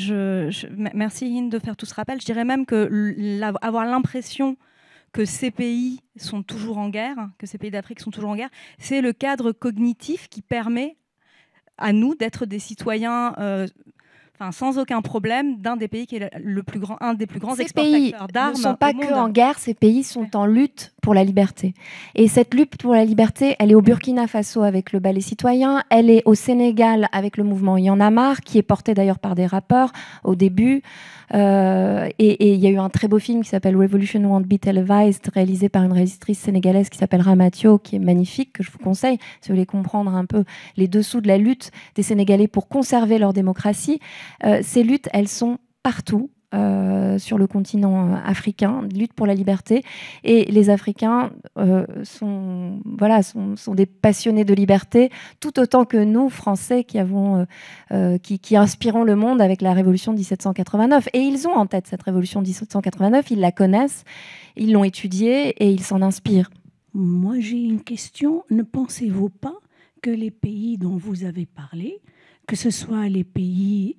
merci Hind de faire tout ce rappel, je dirais même que avoir l'impression que ces pays sont toujours en guerre, que ces pays d'Afrique sont toujours en guerre, c'est le cadre cognitif qui permet à nous d'être des citoyens sans aucun problème d'un des pays qui est un des plus grands exportateurs d'armes. Ces pays ne sont pas que en guerre, ces pays sont en lutte pour la liberté. Et cette lutte pour la liberté, elle est au Burkina Faso avec le ballet citoyen, elle est au Sénégal avec le mouvement Y en a marre, qui est porté d'ailleurs par des rappeurs au début. Et il y a eu un très beau film qui s'appelle Revolution Won't Be Televised, réalisé par une réalisatrice sénégalaise qui s'appelle Ramatio, qui est magnifique, que je vous conseille si vous voulez comprendre un peu les dessous de la lutte des Sénégalais pour conserver leur démocratie. Ces luttes, elles sont partout. Sur le continent africain, lutte pour la liberté, et les Africains sont des passionnés de liberté, tout autant que nous, Français, qui inspirons le monde avec la révolution de 1789. Et ils ont en tête cette révolution de 1789, ils la connaissent, ils l'ont étudiée et ils s'en inspirent. Moi, j'ai une question. Ne pensez-vous pas que les pays dont vous avez parlé, que ce soit les pays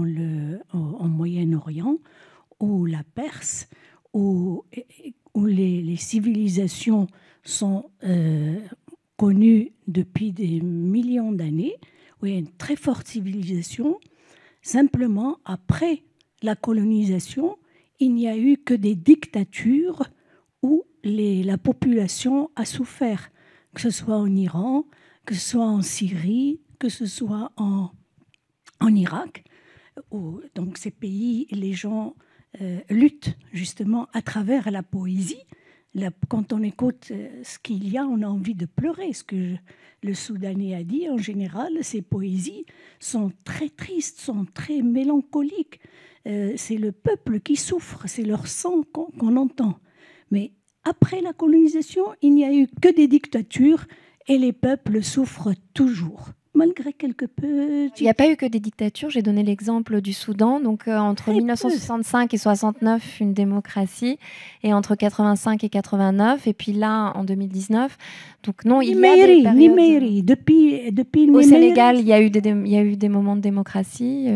en Moyen-Orient ou la Perse, où les civilisations sont connues depuis des millions d'années, où il y a une très forte civilisation, simplement après la colonisation, il n'y a eu que des dictatures où la population a souffert, que ce soit en Iran, que ce soit en Syrie, que ce soit en Irak, où donc ces pays, les gens luttent justement à travers la poésie. Quand on écoute ce qu'il y a, on a envie de pleurer. Ce que le Soudanais a dit, en général, ces poésies sont très tristes, sont très mélancoliques. C'est le peuple qui souffre, c'est leur sang qu'on entend. Mais après la colonisation, il n'y a eu que des dictatures et les peuples souffrent toujours. Malgré quelques petits... Il n'y a pas eu que des dictatures. J'ai donné l'exemple du Soudan. Donc, entre 1965 et 69, une démocratie. Et entre 85 et 89. Et puis là, en 2019. Donc, non, il y a des périodes... Nimeyri. Depuis Au Sénégal, il y a eu des moments de démocratie.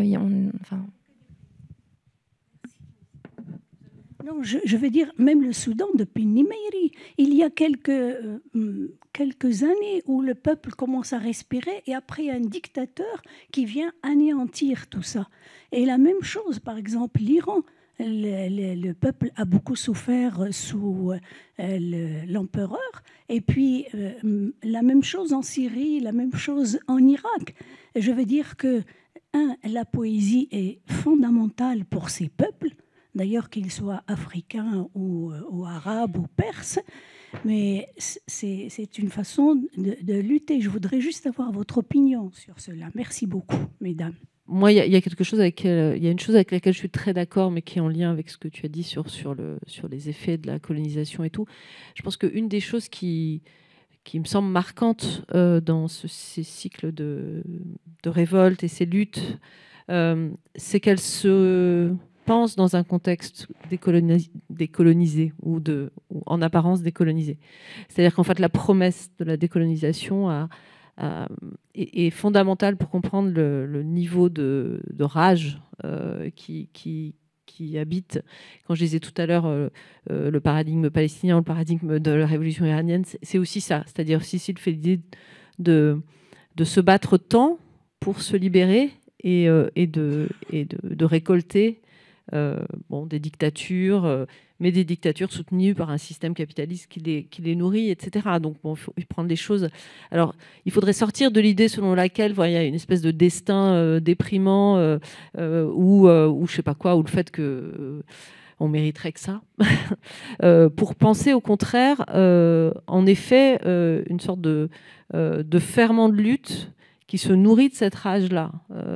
Non, je veux dire, même le Soudan, depuis Nimeyri, il y a quelques années où le peuple commence à respirer et après il y a un dictateur qui vient anéantir tout ça. Et la même chose, par exemple, l'Iran. Le peuple a beaucoup souffert sous l'empereur. Et puis, la même chose en Syrie, la même chose en Irak. Et je veux dire que, la poésie est fondamentale pour ces peuples, d'ailleurs qu'ils soient africains ou arabes ou perses, mais c'est une façon de lutter. Je voudrais juste avoir votre opinion sur cela. Merci beaucoup, mesdames. Moi, il y a quelque chose il y a une chose avec laquelle je suis très d'accord, mais qui est en lien avec ce que tu as dit sur les effets de la colonisation et tout. Je pense qu'une des choses qui me semble marquante dans ces cycles de révolte et ces luttes c'est qu'elle se pense dans un contexte décolonisé ou en apparence décolonisé. C'est-à-dire qu'en fait, la promesse de la décolonisation est fondamentale pour comprendre le niveau de rage qui habite. Quand je disais tout à l'heure le paradigme palestinien ou le paradigme de la révolution iranienne, c'est aussi ça. C'est-à-dire aussi le fait de se battre tant pour se libérer et de récolter des dictatures, mais des dictatures soutenues par un système capitaliste qui les nourrit, etc. Donc, il faut prendre les choses. Alors, il faudrait sortir de l'idée selon laquelle il y a une espèce de destin déprimant ou je sais pas quoi, ou le fait que on mériterait que ça, pour penser au contraire, en effet, une sorte de ferment de lutte qui se nourrit de cette rage-là.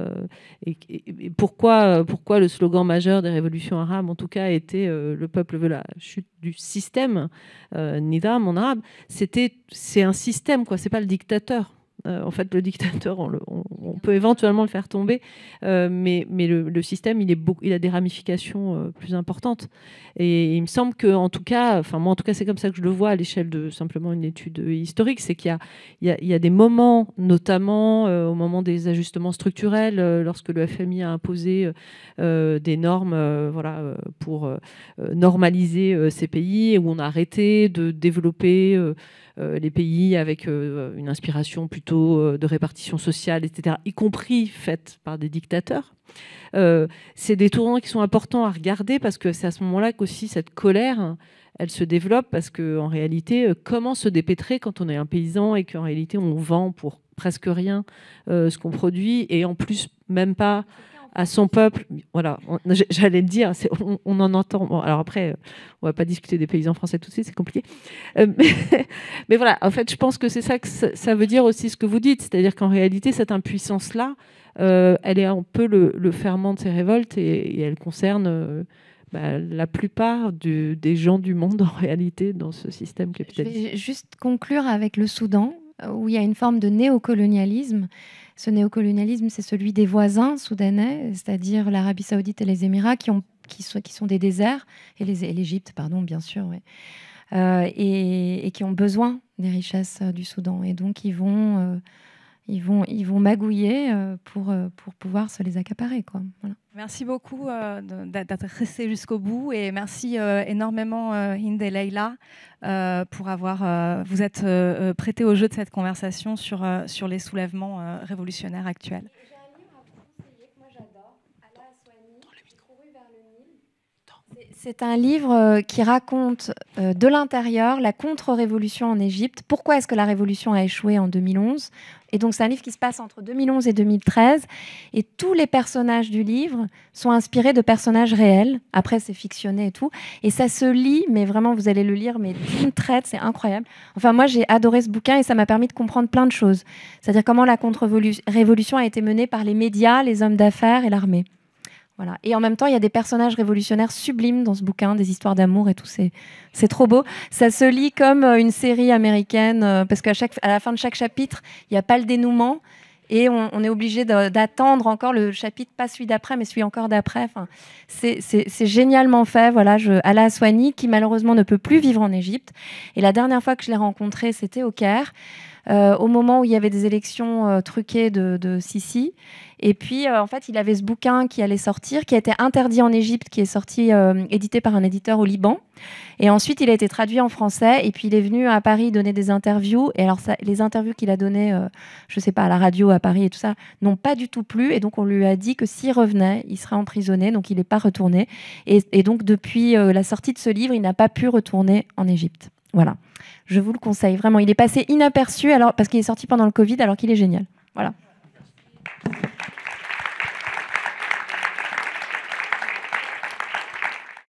Et pourquoi le slogan majeur des révolutions arabes, en tout cas, était le peuple veut la chute du système, Nidam en arabe, c'est un système, quoi. C'est pas le dictateur. En fait, le dictateur, on peut éventuellement le faire tomber, mais le système, il a des ramifications plus importantes. Et il me semble que, en tout cas, moi, en tout cas, c'est comme ça que je le vois à l'échelle de simplement une étude historique, c'est qu'il y a des moments, notamment au moment des ajustements structurels, lorsque le FMI a imposé des normes, pour normaliser ces pays, où on a arrêté de développer les pays avec une inspiration plutôt de répartition sociale, etc., y compris faite par des dictateurs. C'est des tournants qui sont importants à regarder parce que c'est à ce moment-là qu'aussi cette colère, elle se développe parce qu'en réalité, comment se dépêtrer quand on est un paysan et qu'en réalité, on vend pour presque rien ce qu'on produit et en plus, même pas à son peuple. Voilà, j'allais le dire, on en entend. Bon, alors après, on va pas discuter des paysans français tout de suite, c'est compliqué. Mais voilà, en fait, je pense que c'est ça que ça veut dire aussi ce que vous dites, c'est-à-dire qu'en réalité, cette impuissance-là, elle est un peu le ferment de ces révoltes et elle concerne la plupart des gens du monde en réalité dans ce système capitaliste. Je vais juste conclure avec le Soudan, où il y a une forme de néocolonialisme. Ce néocolonialisme, c'est celui des voisins soudanais, c'est-à-dire l'Arabie Saoudite et les Émirats, qui sont des déserts, et l'Égypte, pardon, bien sûr, ouais. Et qui ont besoin des richesses du Soudan. Et donc, ils vont magouiller pour pouvoir se les accaparer, quoi. Voilà. Merci beaucoup d'être resté jusqu'au bout et merci énormément Hind et Leïla pour vous êtes prêtés au jeu de cette conversation sur les soulèvements révolutionnaires actuels. J'ai un livre à vous conseiller que moi j'adore, Ala Aswani, Couru vers le Nil. C'est un livre qui raconte de l'intérieur la contre-révolution en Égypte. Pourquoi est-ce que la révolution a échoué en 2011 ? Et donc, c'est un livre qui se passe entre 2011 et 2013. Et tous les personnages du livre sont inspirés de personnages réels. Après, c'est fictionné et tout. Et ça se lit, mais vraiment, vous allez le lire, mais d'une traite, c'est incroyable. Enfin, moi, j'ai adoré ce bouquin et ça m'a permis de comprendre plein de choses. C'est-à-dire comment la contre-révolution a été menée par les médias, les hommes d'affaires et l'armée. Voilà. Et en même temps, il y a des personnages révolutionnaires sublimes dans ce bouquin, des histoires d'amour et tout. C'est trop beau. Ça se lit comme une série américaine, parce qu'à la fin de chaque chapitre, il n'y a pas le dénouement. Et on est obligé d'attendre encore le chapitre, pas celui d'après, mais celui encore d'après. Enfin, c'est génialement fait. Voilà, Ala Aswani, qui malheureusement ne peut plus vivre en Égypte. Et la dernière fois que je l'ai rencontré, c'était au Caire, au moment où il y avait des élections truquées de Sisi. Et puis, en fait, il avait ce bouquin qui allait sortir, qui a été interdit en Égypte, qui est sorti, édité par un éditeur au Liban. Et ensuite, il a été traduit en français. Et puis, il est venu à Paris donner des interviews. Et alors, les interviews qu'il a données, je ne sais pas, à la radio à Paris et tout ça, n'ont pas du tout plu. Et donc, on lui a dit que s'il revenait, il serait emprisonné. Donc, il n'est pas retourné. Et donc, depuis la sortie de ce livre, il n'a pas pu retourner en Égypte. Voilà. Je vous le conseille, vraiment. Il est passé inaperçu parce qu'il est sorti pendant le Covid, alors qu'il est génial. Voilà.